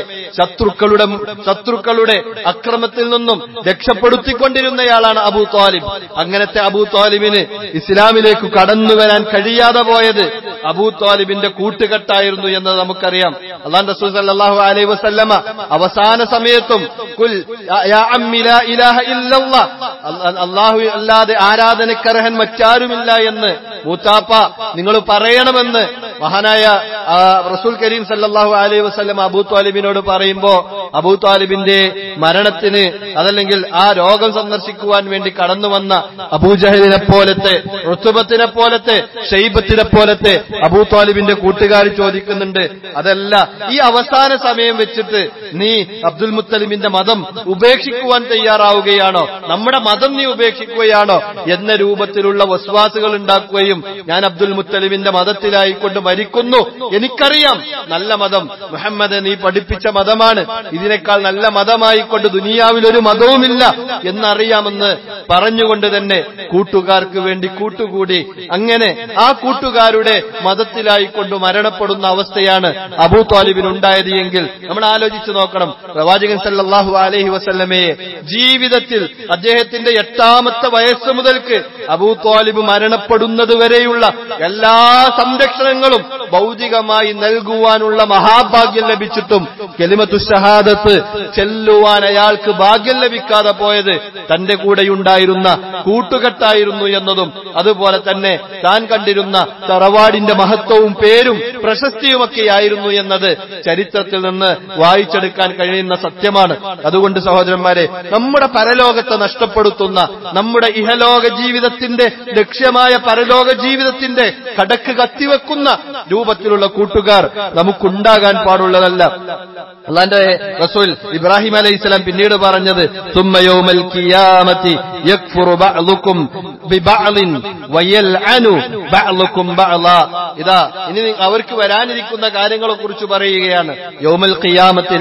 ശത്രുക്കളുടെ അക്രമത്തിൽ നിന്നും രക്ഷപ്പെടുത്തിക്കൊണ്ടിരുന്നയാളാണ് അബൂ ത്വാലിബ്. അങ്ങനത്തെ അബൂ ത്വാലിബിന് ഇസ്ലാമിലേക്ക് കടന്നു വരാൻ കഴിയാതെ പോയത് അബൂ ത്വാലിബിന്റെ കൂട്ടുകെട്ടായിരുന്നു എന്ന് നമുക്കറിയാം. അല്ലാഹുവിന്റെ റസൂൽ സല്ലല്ലാഹു അലൈഹി വസല്ലമ അവസാന സമയത്തും ഖുൽ യാ അമ്മി ലാ ഇലാഹ ഇല്ലല്ലാഹ്, അല്ലാഹു അല്ലാതെ ആരാധനക്കർഹൻ മറ്റാരുമില്ല എന്ന് മൂത്താപ്പ നിങ്ങൾ പറയണമെന്ന് മഹാനായ റസൂൽ കരീം സല്ലല്ലാഹു അലൈഹി വസല്ലം അബൂ ത്വാലിബിനോട് പറയുമ്പോ അബൂ ത്വാലിബിന്റെ മരണത്തിന് അതല്ലെങ്കിൽ ആ രോഗം സന്ദർശിക്കുവാൻ വേണ്ടി കടന്നു വന്ന അബൂജഹലിനെ പോലത്തെ, ഉത്ബത്തിനെ പോലത്തെ, ഷൈബത്തിനെ പോലത്തെ അബൂ ത്വാലിബിന്റെ കൂട്ടുകാർ ചോദിക്കുന്നുണ്ട്, അതല്ല ഈ അവസാന സമയം വെച്ചിട്ട് നീ അബ്ദുൽ മുത്തലിബിന്റെ മതം ഉപേക്ഷിക്കുവാൻ തയ്യാറാവുകയാണോ? നമ്മുടെ മതം നീ ഉപേക്ഷിക്കുകയാണോ എന്ന രൂപത്തിലുള്ള വസ്വാസുകൾ ഉണ്ടാക്കുകയും ഞാൻ അബ്ദുൽ മുത്തലിബിന്റെ മതത്തിലായിക്കൊണ്ട് മരിക്കുന്നു, എനിക്കറിയാം നല്ല മതം മുഹമ്മദ് നീ പഠിപ്പിച്ച മതമാണ്, ഇതിനേക്കാൾ നല്ല മതമായിക്കൊണ്ട് ദുനിയാവിൽ ഒരു മതവുമില്ല എന്നറിയാമെന്ന് പറഞ്ഞുകൊണ്ട് തന്നെ കൂട്ടുകാർക്ക് വേണ്ടി കൂട്ടുകൂടി അങ്ങനെ ആ കൂട്ടുകാരുടെ മതത്തിലായിക്കൊണ്ട് മരണപ്പെടുന്ന അവസ്ഥയാണ് അബൂ ത്വാലിബിനുണ്ടായത് എങ്കിൽ നമ്മൾ ആലോചിച്ചു നോക്കണം. പ്രവാചകൻ സല്ലല്ലാഹു അലൈഹി വസല്ലമയെ ജീവിതത്തിൽ അദ്ദേഹത്തിന്റെ 8ാമത്തെ വയസ്സ് മുതൽക്ക് അബൂ ത്വാലിബ് മരണപ്പെടുന്നത് വരെയുള്ള എല്ലാ സംരക്ഷണങ്ങളും ഭൗതികമായി നൽകുവാനുള്ള മഹാഭാഗ്യം ലഭിച്ചിട്ടും കലിമത്തു ഷഹാദത്ത് ചെല്ലുവാൻ അയാൾക്ക് ഭാഗ്യം ലഭിക്കാതെ പോയത് തന്റെ കൂടെയുണ്ടായിരുന്ന കൂട്ടുകെട്ടായിരുന്നു എന്നതും അതുപോലെ തന്നെ താൻ കണ്ടിരുന്ന തറവാടിന്റെ മഹത്വവും പേരും പ്രശസ്തിയുമൊക്കെയായിരുന്നു എന്നത് ചരിത്രത്തിൽ നിന്ന് വായിച്ചെടുക്കാൻ കഴിയുന്ന സത്യമാണ്. അതുകൊണ്ട് സഹോദരന്മാരെ, നമ്മുടെ പരലോകത്തെ നഷ്ടപ്പെടുത്തുന്ന, നമ്മുടെ ഇഹലോക ജീവിതത്തിന്റെ ലക്ഷ്യമായ പരലോക ജീവിതത്തിന്റെ കടക്ക് കത്തിവെക്കുന്ന രൂപത്തിലുള്ള കൂട്ടുകാർ നമുക്കുണ്ടാകാൻ പാടുള്ളതല്ല. അല്ലാഹുവിന്റെ റസൂൽ ഇബ്രാഹിം അലൈഹിസ്സലാം പിന്നീട് പറഞ്ഞത്, സുമ്മ യൗമൽ ഖിയാമത്തി യക്ഫുറു ബഅ്ലുകും ബിബഅ്ലിൻ വയൽഅനു ബഅ്ലുകും ബഅ്ലാ. ഇതാ ഇനി അവർക്ക് വരാനിരിക്കുന്ന കാര്യങ്ങളെക്കുറിച്ച് പറയുകയാണ്. യൗമൽ ഖിയാമത്തിൽ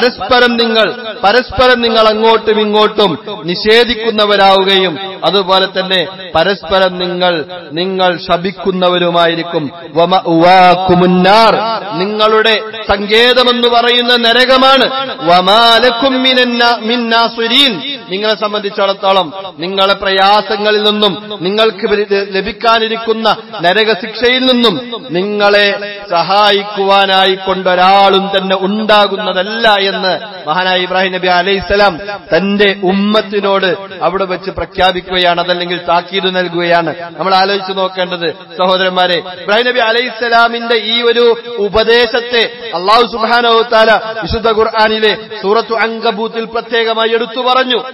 പരസ്പരം നിങ്ങൾ അങ്ങോട്ടും ഇങ്ങോട്ടും നിഷേധിക്കുന്നവരാവുകയും അതുപോലെ തന്നെ പരസ്പരം നിങ്ങൾ ശപിക്കുന്നവരുമായിരിക്കും. വമഅവാകുമുന്നാർ, നിങ്ങളുടെ സങ്കേതമെന്ന് പറയുന്ന നരകമാണ്. വമാലകും മിൻ നാസിരീൻ, നിങ്ങളെ സംബന്ധിച്ചിടത്തോളം നിങ്ങളെ പ്രയാസങ്ങളിൽ നിന്നും നിങ്ങൾക്ക് ലഭിക്കാനിരിക്കുന്ന നരകശിക്ഷയിൽ നിന്നും നിങ്ങളെ സഹായിക്കുവാനായി കൊണ്ടൊരാളും തന്നെ ഉണ്ടാകുന്നതല്ല എന്ന് മഹാനായ ഇബ്രാഹിം നബി അലൈഹിസ്സലാം തന്റെ ഉമ്മത്തിനോട് അവിടെ വെച്ച് പ്രഖ്യാപിക്കുകയാണ്, അതല്ലെങ്കിൽ താക്കീത് നൽകുകയാണ്. നമ്മൾ ആലോചിച്ച് നോക്കേണ്ടത് സഹോദരന്മാരെ, ഇബ്രാഹിം നബി അലൈഹിസ്സലാമിന്റെ ഈ ഒരു ഉപദേശത്തെ അല്ലാഹു സുബ്ഹാനഹു വ തആല വിശുദ്ധ ഖുർആനിലെ സൂറത്തു അൻകബൂത്തിൽ പ്രത്യേകമായി എടുത്തു പറഞ്ഞു.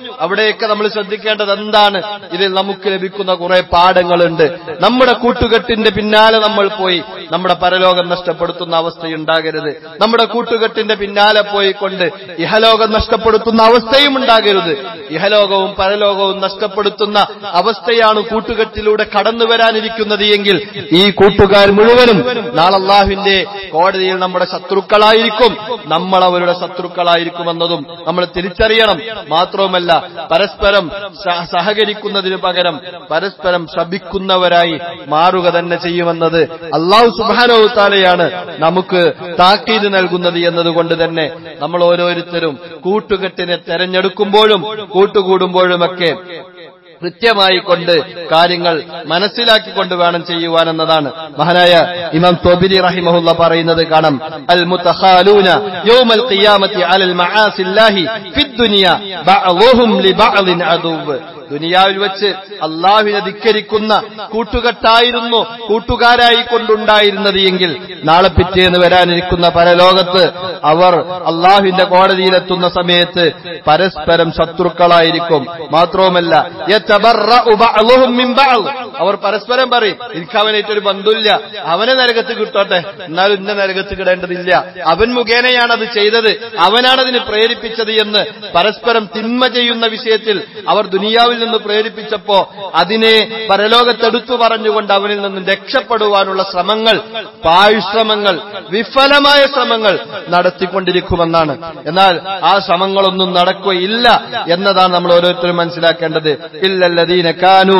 അവിടെയൊക്കെ നമ്മൾ ശ്രദ്ധിക്കേണ്ടത് എന്താണ്? ഇതിൽ നമുക്ക് ലഭിക്കുന്ന കുറെ പാഠങ്ങളുണ്ട്. നമ്മുടെ കൂട്ടുകെട്ടിന്റെ പിന്നാലെ നമ്മൾ പോയി നമ്മുടെ പരലോകം നഷ്ടപ്പെടുത്തുന്ന അവസ്ഥയുണ്ടാകരുത്. നമ്മുടെ കൂട്ടുകെട്ടിന്റെ പിന്നാലെ പോയിക്കൊണ്ട് ഇഹലോകം നഷ്ടപ്പെടുത്തുന്ന അവസ്ഥയും ഉണ്ടാകരുത്. ഇഹലോകവും പരലോകവും നഷ്ടപ്പെടുത്തുന്ന അവസ്ഥയാണ് കൂട്ടുകെട്ടിലൂടെ കടന്നു വരാനിരിക്കുന്നത് എങ്കിൽ ഈ കൂട്ടുകാർ മുഴുവനും നാളെ അല്ലാഹുവിന്റെ കോടതിയിൽ നമ്മുടെ ശത്രുക്കളായിരിക്കും, നമ്മൾ അവരുടെ ശത്രുക്കളായിരിക്കുമെന്നതും നമ്മൾ തിരിച്ചറിയണം. മാത്രവുമല്ല, പരസ്പരം സഹകരിക്കുന്നതിനു പകരം പരസ്പരം ശപിക്കുന്നവരായി മാറുക തന്നെ ചെയ്യുമെന്നത് അല്ലാഹു സുബ്ഹാനഹു വ തആലയാണ് നമുക്ക് താക്കീത് നൽകുന്നത് എന്നതുകൊണ്ട് തന്നെ നമ്മൾ ഓരോരുത്തരും കൂട്ടുകെട്ടിനെ തെരഞ്ഞെടുക്കുമ്പോഴും കൂട്ടുകൂടുമ്പോഴുമൊക്കെ കൃത്യമായി കൊണ്ട് കാര്യങ്ങൾ മനസ്സിലാക്കിക്കൊണ്ട് വേണം ചെയ്യുവാനെന്നതാണ് മഹാനായ ഇമാം ത്വബിരി റഹിമഹുള്ള പറയുന്നത് കാണാം. അൽ മുതഖാലൂന യൗമൽ ഖിയാമത്തി അലൽ മആസില്ലാഹി ഫിദ്ദുനിയ ബഅദുഹും ലിബഅദിൻ അദുവ്. ദുനിയാവിൽ വെച്ച് അല്ലാഹുവിനെ ധിക്കരിക്കുന്ന കൂട്ടുകെട്ടായിരുന്നു കൂട്ടുകാരായി കൊണ്ടുണ്ടായിരുന്നത് എങ്കിൽ നാളെ പിറ്റേന്ന് വരാനിരിക്കുന്ന പരലോകത്ത് അവർ അല്ലാഹുവിന്റെ കോടതിയിലെത്തുന്ന സമയത്ത് പരസ്പരം ശത്രുക്കളായിരിക്കും. മാത്രവുമല്ല യതബറഉ ബഅദുഹും മിൻ ബഅദ്, അവർ പരസ്പരം പറയും എനിക്ക് അവനായിട്ടൊരു ബന്ധമില്ല, അവനെ നരകത്ത് കിട്ടോട്ടെ, എന്നാലും ഇന്ന നരകത്ത് കിടേണ്ടതില്ല, അവൻ മുഖേനയാണ് അത് ചെയ്തത്, അവനാണ് അതിന് പ്രേരിപ്പിച്ചത് എന്ന് പരസ്പരം തിന്മ ചെയ്യുന്ന വിഷയത്തിൽ അവർ ദുനിയാവിൽ നിന്ന് പ്രേരിപ്പിച്ചപ്പോ അതിനെ പരലോകത്തെടുത്തു പറഞ്ഞുകൊണ്ട് അവനിൽ നിന്നും രക്ഷപ്പെടുവാനുള്ള ശ്രമങ്ങൾ, പാഴ്ശ്രമങ്ങൾ, വിഫലമായ ശ്രമങ്ങൾ നടത്തിക്കൊണ്ടിരിക്കുമെന്നാണ്. എന്നാൽ ആ ശ്രമങ്ങളൊന്നും നടക്കുകയില്ല എന്നതാണ് നമ്മൾ ഓരോരുത്തരും മനസ്സിലാക്കേണ്ടത്. ഇല്ലല്ലദീന കാനൂ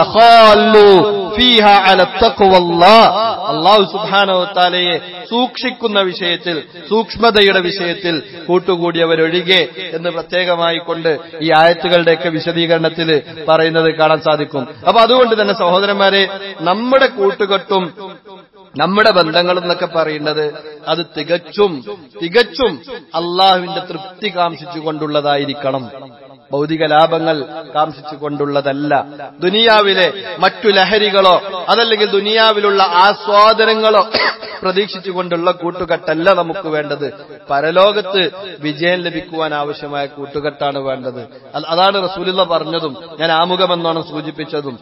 തഖാലു ഫീഹാ അല തഖ്വല്ലാഹ്, അല്ലാഹു സുബ്ഹാനഹു വ തആലയെ സൂക്ഷിക്കുന്ന വിഷയത്തിൽ, സൂക്ഷ്മതയുടെ വിഷയത്തിൽ കൂട്ടുകൂടിയവരൊഴികെ എന്ന് പ്രത്യേകമായി കൊണ്ട് ഈ ആയത്തുകളുടെയൊക്കെ വിശദീകരണത്തിൽ പറയുന്നത് കാണാൻ സാധിക്കും. അപ്പൊ അതുകൊണ്ട് തന്നെ സഹോദരന്മാരെ, നമ്മുടെ കൂട്ടുകെട്ടും നമ്മുടെ ബന്ധങ്ങളും എന്നൊക്കെ പറയുന്നത് അത് തികച്ചും അള്ളാഹുവിന്റെ തൃപ്തി കാംക്ഷിച്ചുകൊണ്ടുള്ളതായിരിക്കണം. ഭൗതിക ലാഭങ്ങൾ കാംക്ഷിച്ചുകൊണ്ടുള്ളതല്ല. ദുനിയാവിലെ മറ്റു ലഹരികളോ അതല്ലെങ്കിൽ ദുനിയാവിലുള്ള ആസ്വാദനങ്ങളോ പ്രതീക്ഷിച്ചുകൊണ്ടുള്ള കൂട്ടുകെട്ടല്ല നമുക്ക് വേണ്ടത്. പരലോകത്ത് വിജയം ലഭിക്കുവാൻ ആവശ്യമായ കൂട്ടുകെട്ടാണ് വേണ്ടത്. അതാണ് റസൂലുള്ളാഹി പറഞ്ഞതും ഞാൻ ആമുഖമെന്നാണ് സൂചിപ്പിച്ചതും.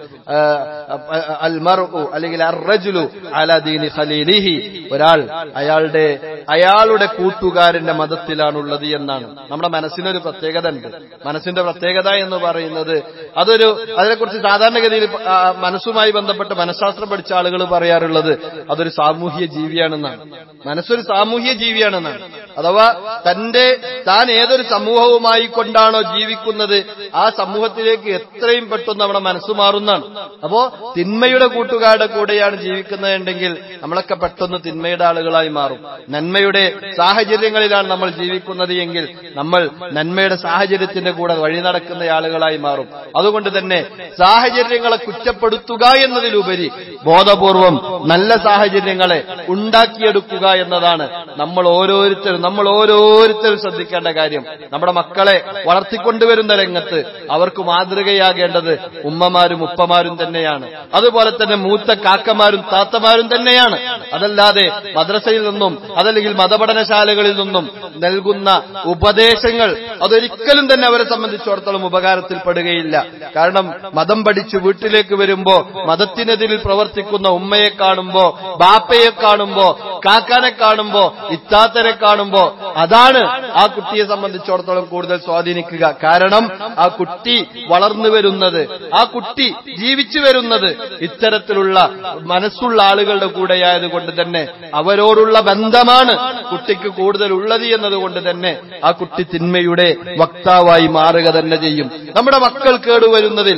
അൽ മർഉ അല്ലെങ്കിൽ അർറജുലു അലാ ദീനി ഖലീലിഹി, ഒരാൾ അയാളുടെ കൂട്ടുകാരന്റെ മതത്തിലാണുള്ളത് എന്നാണ്. നമ്മുടെ മനസ്സിനൊരു പ്രത്യേകത ഉണ്ട്. മനസ്സിന്റെ പ്രത്യേകത എന്ന് പറയുന്നത് അതിനെക്കുറിച്ച് സാധാരണഗതിയിൽ മനസ്സുമായി ബന്ധപ്പെട്ട് മനഃശാസ്ത്രം പഠിച്ച ആളുകൾ പറയാറുള്ളത് അതൊരു സാമൂഹ്യ ജീവിയാണെന്നാണ്. മനസ്സൊരു സാമൂഹ്യ ജീവിയാണെന്നാണ്. അഥവാ താൻ ഏതൊരു സമൂഹവുമായി കൊണ്ടാണോ ജീവിക്കുന്നത് ആ സമൂഹത്തിലേക്ക് എത്രയും പെട്ടെന്ന് നമ്മുടെ മനസ്സ് മാറുന്നതാണ്. അപ്പോ തിന്മയുടെ കൂട്ടുകാരുടെ കൂടെയാണ് ജീവിക്കുന്നതെങ്കിൽ നമ്മളൊക്കെ പെട്ടെന്ന് തിന്മയുടെ ആളുകളായി മാറും. നന്മയുടെ സാഹചര്യങ്ങളിലാണ് നമ്മൾ ജീവിക്കുന്നത് എങ്കിൽ നമ്മൾ നന്മയുടെ സാഹചര്യത്തിന്റെ കൂടെ വഴി നടക്കുന്ന ആളുകളായി മാറും. അതുകൊണ്ട് തന്നെ സാഹചര്യങ്ങളെ കുറ്റപ്പെടുത്തുക എന്നതിലുപരി ബോധപൂർവം നല്ല സാഹചര്യങ്ങളെ ഉണ്ടാക്കിയെടുക്കുക എന്നതാണ് നമ്മൾ ഓരോരുത്തരും ശ്രദ്ധിക്കേണ്ട കാര്യം. നമ്മുടെ മക്കളെ വളർത്തിക്കൊണ്ടുവരുന്ന രംഗത്ത് അവർക്ക് മാതൃകയാകേണ്ടത് ഉമ്മമാരും ഉപ്പമാരും തന്നെയാണ്. അതുപോലെ തന്നെ മൂത്ത കാക്കമാരും താത്തമാരും തന്നെയാണ്. അതല്ലാതെ മദ്രസയിൽ നിന്നും അതല്ലെങ്കിൽ മതപഠനശാലകളിൽ നിന്നും നൽകുന്ന ഉപദേശങ്ങൾ അതൊരിക്കലും തന്നെ അവരെ സംബന്ധിച്ചിടത്തോളം ഉപകാരത്തിൽപ്പെടുകയില്ല. കാരണം മതം പഠിച്ച് വീട്ടിലേക്ക് വരുമ്പോ മതത്തിനെതിരിൽ പ്രവർത്തിക്കുന്ന ഉമ്മയെ കാണുമ്പോ, ബാപ്പയെ കാണുമ്പോ, കാക്കാനെ കാണുമ്പോ, ഇത്താത്തനെ കാണുമ്പോ അതാണ് ആ കുട്ടിയെ സംബന്ധിച്ചിടത്തോളം കൂടുതൽ സ്വാധീനിക്കുക. കാരണം ആ കുട്ടി വളർന്നു വരുന്നത്, ആ കുട്ടി ജീവിച്ചു വരുന്നത് ഇത്തരത്തിലുള്ള മനസ്സുള്ള ആളുകളുടെ കൂടെയായതുകൊണ്ട് തന്നെ അവരോടുള്ള ബന്ധമാണ് കുട്ടിക്ക് കൂടുതൽ ഉള്ളത് എന്നതുകൊണ്ട് തന്നെ ആ കുട്ടി തിന്മയുടെ വക്താവായി മാറുക തന്നെ ചെയ്യും. നമ്മുടെ മക്കൾ കേടുവരുന്നതിൽ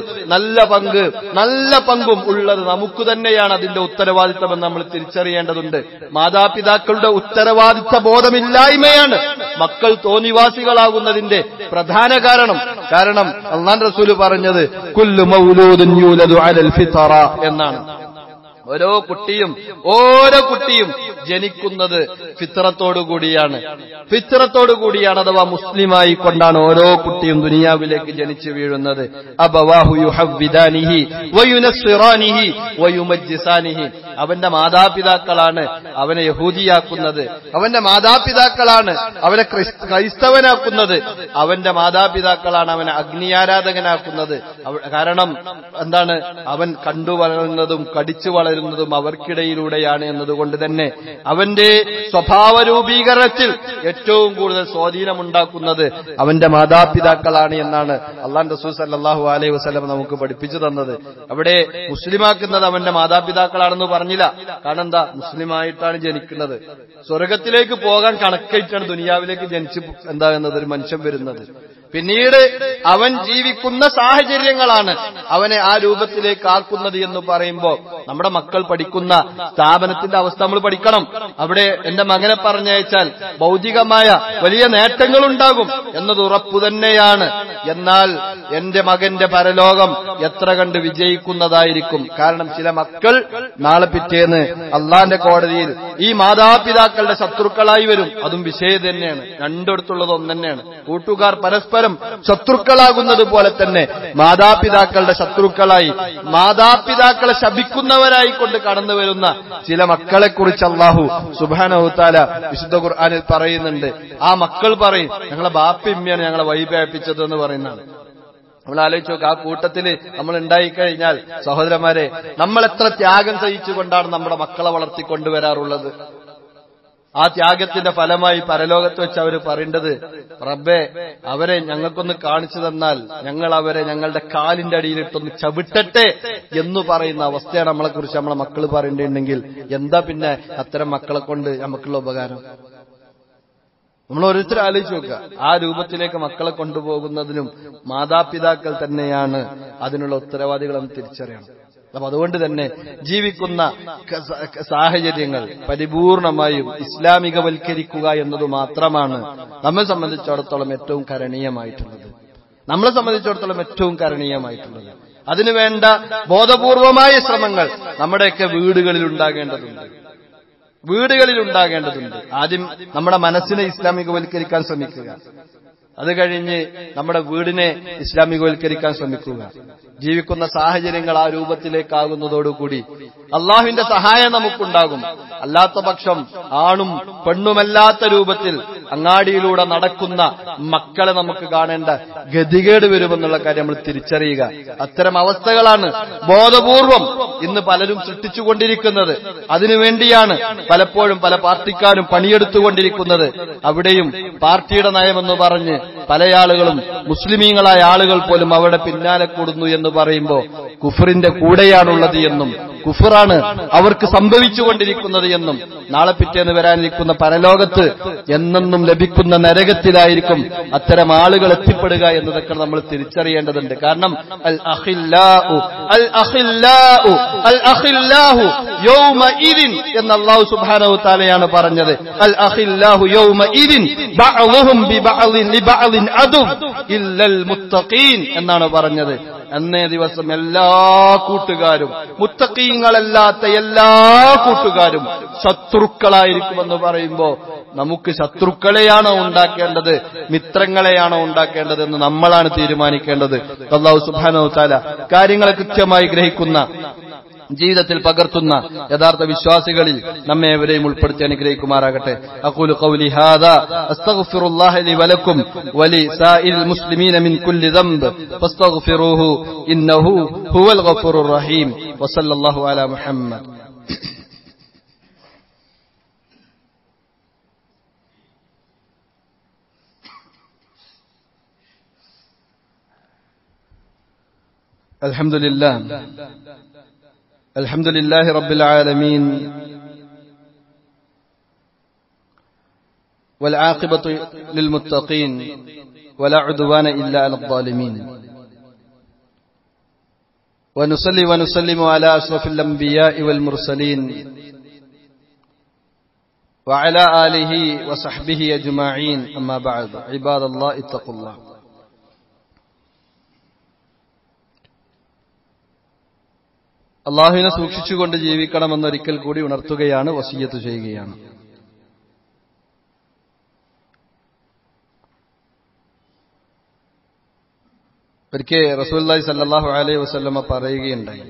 നല്ല പങ്കും ഉള്ളത് നമുക്ക് തന്നെയാണ്. അതിന്റെ ഉത്തരവാദിത്തമെന്ന് നമ്മൾ തിരിച്ചറിയേണ്ടതുണ്ട്. മാതാപിതാക്കളുടെ ഉത്തരവാദിത്ത ബോധമില്ലായ്മയാണ് മക്കൾ തോന്നിവാസികളാകുന്നതിന്റെ പ്രധാന കാരണം. അല്ലാഹു റസൂൽ പറഞ്ഞത് കുല്ലു മൗലൂദിൻ യൂലദു അലൽ ഫിത്ര എന്നാണ്. ഓരോ കുട്ടിയും ജനിക്കുന്നത് ഫിത്രത്തോടുകൂടിയാണ്. അഥവാ മുസ്ലിമായി കൊണ്ടാണ് ഓരോ കുട്ടിയും ദുനിയാവിലേക്ക് ജനിച്ചു വീഴുന്നത്. അബവാഹു യുഹവ്വിദാനിഹി വയുനസ്സിറാനിഹി വയുമജ്ജിസാനിഹി. അവന്റെ മാതാപിതാക്കളാണ് അവനെ യഹൂദിയാക്കുന്നത്, അവന്റെ മാതാപിതാക്കളാണ് അവനെ ക്രൈസ്തവനാക്കുന്നത്, അവന്റെ മാതാപിതാക്കളാണ് അവനെ അഗ്നിയാരാധകനാക്കുന്നത്. കാരണം എന്താണ്? അവൻ കണ്ടു വളരുന്നതും കടിച്ചു വളരുന്നതും അവർക്കിടയിലൂടെയാണ് എന്നതുകൊണ്ട് തന്നെ അവന്റെ സ്വഭാവ രൂപീകരണത്തിൽ ഏറ്റവും കൂടുതൽ സ്വാധീനമുണ്ടാക്കുന്നത് അവന്റെ മാതാപിതാക്കളാണ് എന്നാണ് അല്ലാഹു റസൂൽ സല്ലല്ലാഹു അലൈഹി വസല്ലം നമുക്ക് പഠിപ്പിച്ചു തന്നത്. അവിടെ മുസ്ലിമാക്കുന്നത് അവന്റെ മാതാപിതാക്കളാണെന്ന് പറഞ്ഞില്ല. കാരണം എന്താ? മുസ്ലിമായിട്ടാണ് ജനിക്കുന്നത്. സ്വർഗത്തിലേക്ക് പോകാൻ കണക്കായിട്ടാണ് ദുനിയാവിലേക്ക് ജനിച്ച് എന്താകുന്നത് ഒരു മനുഷ്യൻ വരുന്നത്. പിന്നീട് അവൻ ജീവിക്കുന്ന സാഹചര്യങ്ങളാണ് അവനെ ആ രൂപത്തിലേക്ക് ആക്കുന്നത് എന്ന് പറയുമ്പോൾ നമ്മുടെ മക്കൾ പഠിക്കുന്ന സ്ഥാപനത്തിന്റെ അവസ്ഥ നമ്മൾ പഠിക്കണം. അവിടെ എന്റെ മകനെ പറഞ്ഞയച്ചാൽ ഭൗതികമായ വലിയ നേട്ടങ്ങളുണ്ടാകും എന്നത് ഉറപ്പു തന്നെയാണ്. എന്നാൽ എന്റെ മകന്റെ പരലോകം എത്ര കണ്ട് വിജയിക്കുന്നതായിരിക്കും. കാരണം ചില മക്കൾ നാളെ പിറ്റേന്ന് അള്ളാന്റെ കോടതിയിൽ ഈ മാതാപിതാക്കളുടെ ശത്രുക്കളായി വരും. അതും വിഷയം തന്നെയാണ്. രണ്ടിടത്തുള്ളത് ഒന്ന് തന്നെയാണ്. കൂട്ടുകാർ പരസ്പരം ശത്രുക്കളാകുന്നത് പോലെ തന്നെ മാതാപിതാക്കളുടെ ശത്രുക്കളായി, മാതാപിതാക്കളെ ശപിക്കുന്നവരായി കൊണ്ട് കടന്നു വരുന്ന ചില മക്കളെ കുറിച്ച് അല്ലാഹു സുബ്ഹാനഹു തആല വിശുദ്ധ ഖുർആനിൽ പറയുന്നുണ്ട്. ആ മക്കൾ പറയും, ഞങ്ങളെ ബാപ്പിമ്മയാണ് ഞങ്ങളെ വഴിപേപ്പിച്ചത് എന്ന് പറയുന്നതാണ്. നമ്മൾ ആലോചിച്ച് നോക്കുക, ആ കൂട്ടത്തില് നമ്മൾ ഉണ്ടായിക്കഴിഞ്ഞാൽ സഹോദരന്മാരെ, നമ്മൾ എത്ര ത്യാഗം സഹിച്ചുകൊണ്ടാണ് നമ്മുടെ മക്കളെ വളർത്തിക്കൊണ്ടുവരാറുള്ളത്. ആ ത്യാഗത്തിന്റെ ഫലമായി പരലോകത്ത് വെച്ച് അവർ പറയേണ്ടത്, റബ്ബേ അവരെ ഞങ്ങൾക്കൊന്ന് കാണിച്ചു തന്നാൽ ഞങ്ങൾ അവരെ ഞങ്ങളുടെ കാലിന്റെ അടിയിലിട്ടൊന്ന് ചവിട്ടട്ടെ എന്ന് പറയുന്ന അവസ്ഥയാണ് നമ്മളെ കുറിച്ച് നമ്മളെ മക്കൾ പറയേണ്ടിട്ടുണ്ടെങ്കിൽ എന്താ പിന്നെ അത്തരം മക്കളെ കൊണ്ട് നമുക്കുള്ള ഉപകാരം? നമ്മൾ ഓരോരുത്തരും ആലോചിച്ച് നോക്കുക. ആ രൂപത്തിലേക്ക് മക്കളെ കൊണ്ടുപോകുന്നതിനും മാതാപിതാക്കൾ തന്നെയാണ് അതിനുള്ള ഉത്തരവാദികളെന്ന് തിരിച്ചറിയണം. അപ്പൊ അതുകൊണ്ട് തന്നെ ജീവിക്കുന്ന സാഹചര്യങ്ങൾ പരിപൂർണമായും ഇസ്ലാമികവൽക്കരിക്കുക എന്നത് മാത്രമാണ് നമ്മെ സംബന്ധിച്ചിടത്തോളം ഏറ്റവും കരണീയമായിട്ടുള്ളത്. അതിനുവേണ്ട ബോധപൂർവമായ ശ്രമങ്ങൾ നമ്മുടെയൊക്കെ വീടുകളിൽ ഉണ്ടാകേണ്ടതുണ്ട്. ആദ്യം നമ്മുടെ മനസ്സിനെ ഇസ്ലാമികവൽക്കരിക്കാൻ ശ്രമിക്കുക. അത് കഴിഞ്ഞ് നമ്മുടെ വീടിനെ ഇസ്ലാമികവൽക്കരിക്കാൻ ശ്രമിക്കുക. ജീവിക്കുന്ന സാഹചര്യങ്ങൾ ആ രൂപത്തിലേക്കാകുന്നതോടുകൂടി അള്ളാഹുവിന്റെ സഹായം നമുക്കുണ്ടാകും. അല്ലാത്ത പക്ഷം ആണും പെണ്ണുമല്ലാത്ത രൂപത്തിൽ അങ്ങാടിയിലൂടെ നടക്കുന്ന മക്കളെ നമുക്ക് കാണേണ്ട ഗതികേട് വരുമെന്നുള്ള കാര്യം നമ്മൾ തിരിച്ചറിയുക. അത്തരം അവസ്ഥകളാണ് ബോധപൂർവം ഇന്ന് പലരും സൃഷ്ടിച്ചുകൊണ്ടിരിക്കുന്നത്. അതിനുവേണ്ടിയാണ് പലപ്പോഴും പല പാർട്ടിക്കാരും പണിയെടുത്തുകൊണ്ടിരിക്കുന്നത്. അവിടെയും പാർട്ടിയുടെ നയമെന്ന് പറഞ്ഞ് പല ആളുകളും മുസ്ലിമീങ്ങളായ ആളുകൾ പോലും അവിടെ പിന്നാലെ കൂടുന്നു എന്ന് പറയുമ്പോൾ കുഫറിന്റെ കൂടെയാണുള്ളത് എന്നും കുഫറാണ് അവർക്ക് സംഭവിച്ചുകൊണ്ടിരിക്കുന്നത് എന്നും നാളെ പിറ്റേന്ന് വരാനിരിക്കുന്ന പരലോകത്ത് എന്നെന്നും ലഭിക്കുന്ന നരകത്തിലായിരിക്കും അത്തരം ആളുകൾ എത്തിപ്പെടുക എന്നതൊക്കെ നമ്മൾ തിരിച്ചറിയേണ്ടതുണ്ട്. കാരണം അൽ അഖില്ലാഹു യൗമഇദിൻ എന്ന് അല്ലാഹു സുബ്ഹാനഹു തആലയാണ് പറഞ്ഞത്. അൽ അഖില്ലാഹു യൗമഇദിൻ ബഅദുഹും ബിബഅദിൻ ലിബഅദിൻ അദു ഇല്ലൽ മുത്തഖീൻ എന്നാണ് പറഞ്ഞത്. അന്നേ ദിവസം എല്ലാ കൂട്ടുകാരും, മുത്തഖീങ്ങളല്ലാത്ത എല്ലാ കൂട്ടുകാരും ശത്രുക്കളായിരിക്കുമെന്ന് പറയുമ്പോ നമുക്ക് ശത്രുക്കളെയാണോ ഉണ്ടാക്കേണ്ടത്, മിത്രങ്ങളെയാണോ ഉണ്ടാക്കേണ്ടത് എന്ന് നമ്മളാണ് തീരുമാനിക്കേണ്ടത്. അല്ലാഹു സുബ്ഹാനഹു തആല കാര്യങ്ങളെ കൃത്യമായി ഗ്രഹിക്കുന്ന, ജീവിതത്തിൽ പകർത്തുന്ന യഥാർത്ഥ വിശ്വാസികളിൽ നമ്മെ എവരെയും ഉൾപ്പെടുത്തി അനുഗ്രഹിക്കുമാറാകട്ടെ. അഖൂലു ഖൗലി ഹാദാ അസ്തഗ്ഫിറുല്ലാഹ ലി വലക്കും വലി സാഇൽ മുസ്ലിമീന മിൻ കുല്ലി ദംബ് ഫസ്തഗ്ഫിറൂഹു ഇന്നഹു ഹുവൽ ഗഫൂറുർ റഹീം. വസല്ലല്ലാഹു അലാ മുഹമ്മദ്. الحمد لله رب العالمين والعاقبة للمتقين ولا عدوان إلا على الظالمين ونصلي ونسلم على أشرف الأنبياء والمرسلين وعلى آله وصحبه أجمعين. أما بعد، عباد الله اتقوا الله. അള്ളാഹുവിനെ സൂക്ഷിച്ചുകൊണ്ട് ജീവിക്കണമെന്നൊരിക്കൽ കൂടി ഉണർത്തുകയാണ്, വസിയ്യത്ത് ചെയ്യുകയാണ്. ഒരിക്കൽ റസൂലുള്ളാഹി സ്വല്ലല്ലാഹു അലൈഹി വസല്ലമ പറയുകയുണ്ടായി,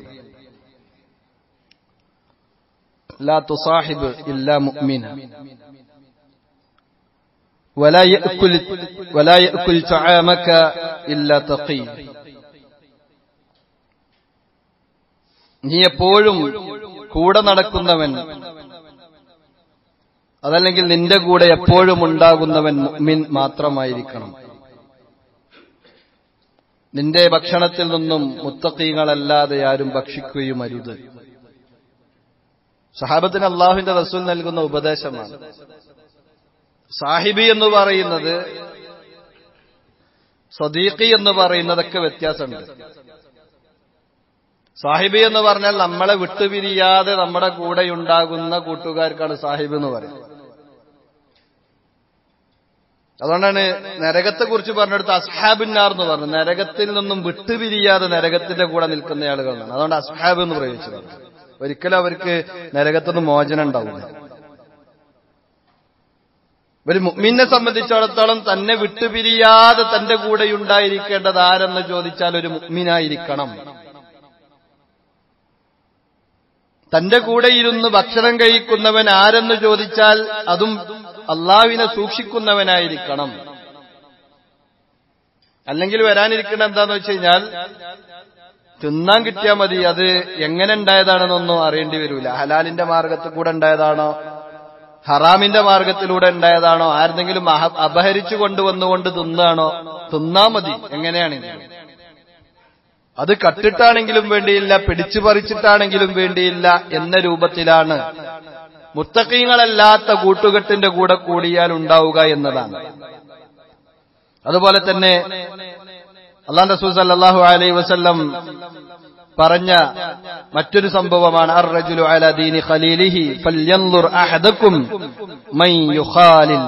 ലാ തുസാഹിബ് ഇല്ലാ മുഅ്മിന വലാ യഅകുൽ തആമക ഇല്ലാ തഖി. നീ എപ്പോഴും കൂടെ നടക്കുന്നവൻ, അതല്ലെങ്കിൽ നിന്റെ കൂടെ എപ്പോഴും ഉണ്ടാകുന്നവൻ മുഅ്മിൻ മാത്രമായിരിക്കണം. നിന്റെ ഭക്ഷണത്തിൽ നിന്നും മുത്തഖീങ്ങളല്ലാതെ ആരും ഭക്ഷിക്കുകയും അരുത്. സഹാബത്തിന് അല്ലാഹുവിന്റെ റസൂൽ നൽകുന്ന ഉപദേശമാണ്. സാഹിബി എന്ന് പറയുന്നത്, സദീഖി എന്ന് പറയുന്നതൊക്കെ വ്യത്യാസമുണ്ട്. സാഹിബി എന്ന് പറഞ്ഞാൽ നമ്മളെ വിട്ടുപിരിയാതെ നമ്മുടെ കൂടെയുണ്ടാകുന്ന കൂട്ടുകാർക്കാണ് സാഹിബ് എന്ന് പറയുന്നത്. അതുകൊണ്ടാണ് നരകത്തെ കുറിച്ച് പറഞ്ഞെടുത്ത് അസ്ഹാബുന്നാർ എന്ന് പറഞ്ഞു. നരകത്തിൽ നിന്നും വിട്ടുപിരിയാതെ നരകത്തിന്റെ കൂടെ നിൽക്കുന്ന ആളുകളാണ്. അതുകൊണ്ട് അസ്ഹാബ് എന്ന് പ്രയോഗിച്ചത്. ഒരിക്കലും അവർക്ക് നരകത്തുനിന്ന് മോചനം ഉണ്ടാവില്ല. ഒരു മുഅ്മിനെ സംബന്ധിച്ചിടത്തോളം തന്നെ വിട്ടുപിരിയാതെ തന്റെ കൂടെ ഉണ്ടായിരിക്കേണ്ടത് ആരെന്ന് ചോദിച്ചാൽ ഒരു മുഅ്മിനായിരിക്കണം. തന്റെ കൂടെ ഇരുന്ന് ഭക്ഷണം കഴിക്കുന്നവൻ ആരെന്ന് ചോദിച്ചാൽ അതും അള്ളാഹുവിനെ സൂക്ഷിക്കുന്നവനായിരിക്കണം. അല്ലെങ്കിൽ വരാനിരിക്കേണ്ട എന്താന്ന് വെച്ച് കഴിഞ്ഞാൽ തിന്നാൻ കിട്ടിയാൽ മതി, അത് എങ്ങനെ ഉണ്ടായതാണെന്നൊന്നും അറിയേണ്ടി വരില്ല. ഹലാലിന്റെ മാർഗത്തിൽ കൂടെ ഉണ്ടായതാണോ, ഹറാമിന്റെ മാർഗത്തിലൂടെ ഉണ്ടായതാണോ, ആരെന്തെങ്കിലും അപഹരിച്ചു കൊണ്ടുവന്നുകൊണ്ട് തിന്നാണോ, തിന്നാ മതി എങ്ങനെയാണെങ്കിലും. അത് കട്ടിട്ടാണെങ്കിലും വേണ്ടിയില്ല, പിടിച്ചു പറിച്ചിട്ടാണെങ്കിലും വേണ്ടിയില്ല എന്ന രൂപത്തിലാണ് മുത്തഖീങ്ങളല്ലാത്ത കൂട്ടുകെട്ടിന്റെ കൂടെ കൂടിയാൽ ഉണ്ടാവുക എന്നതാണ്. അതുപോലെ തന്നെ അല്ലാഹുവിന്റെ റസൂൽ സല്ലല്ലാഹു അലൈഹി വസല്ലം പറഞ്ഞ മറ്റൊരു സംഭവമാണ്, അർ-റജുലു അലാ ദീനി ഖലീലിഹി ഫൽയൻദുർ അഹദകും മൻ യുഖാലിൽ.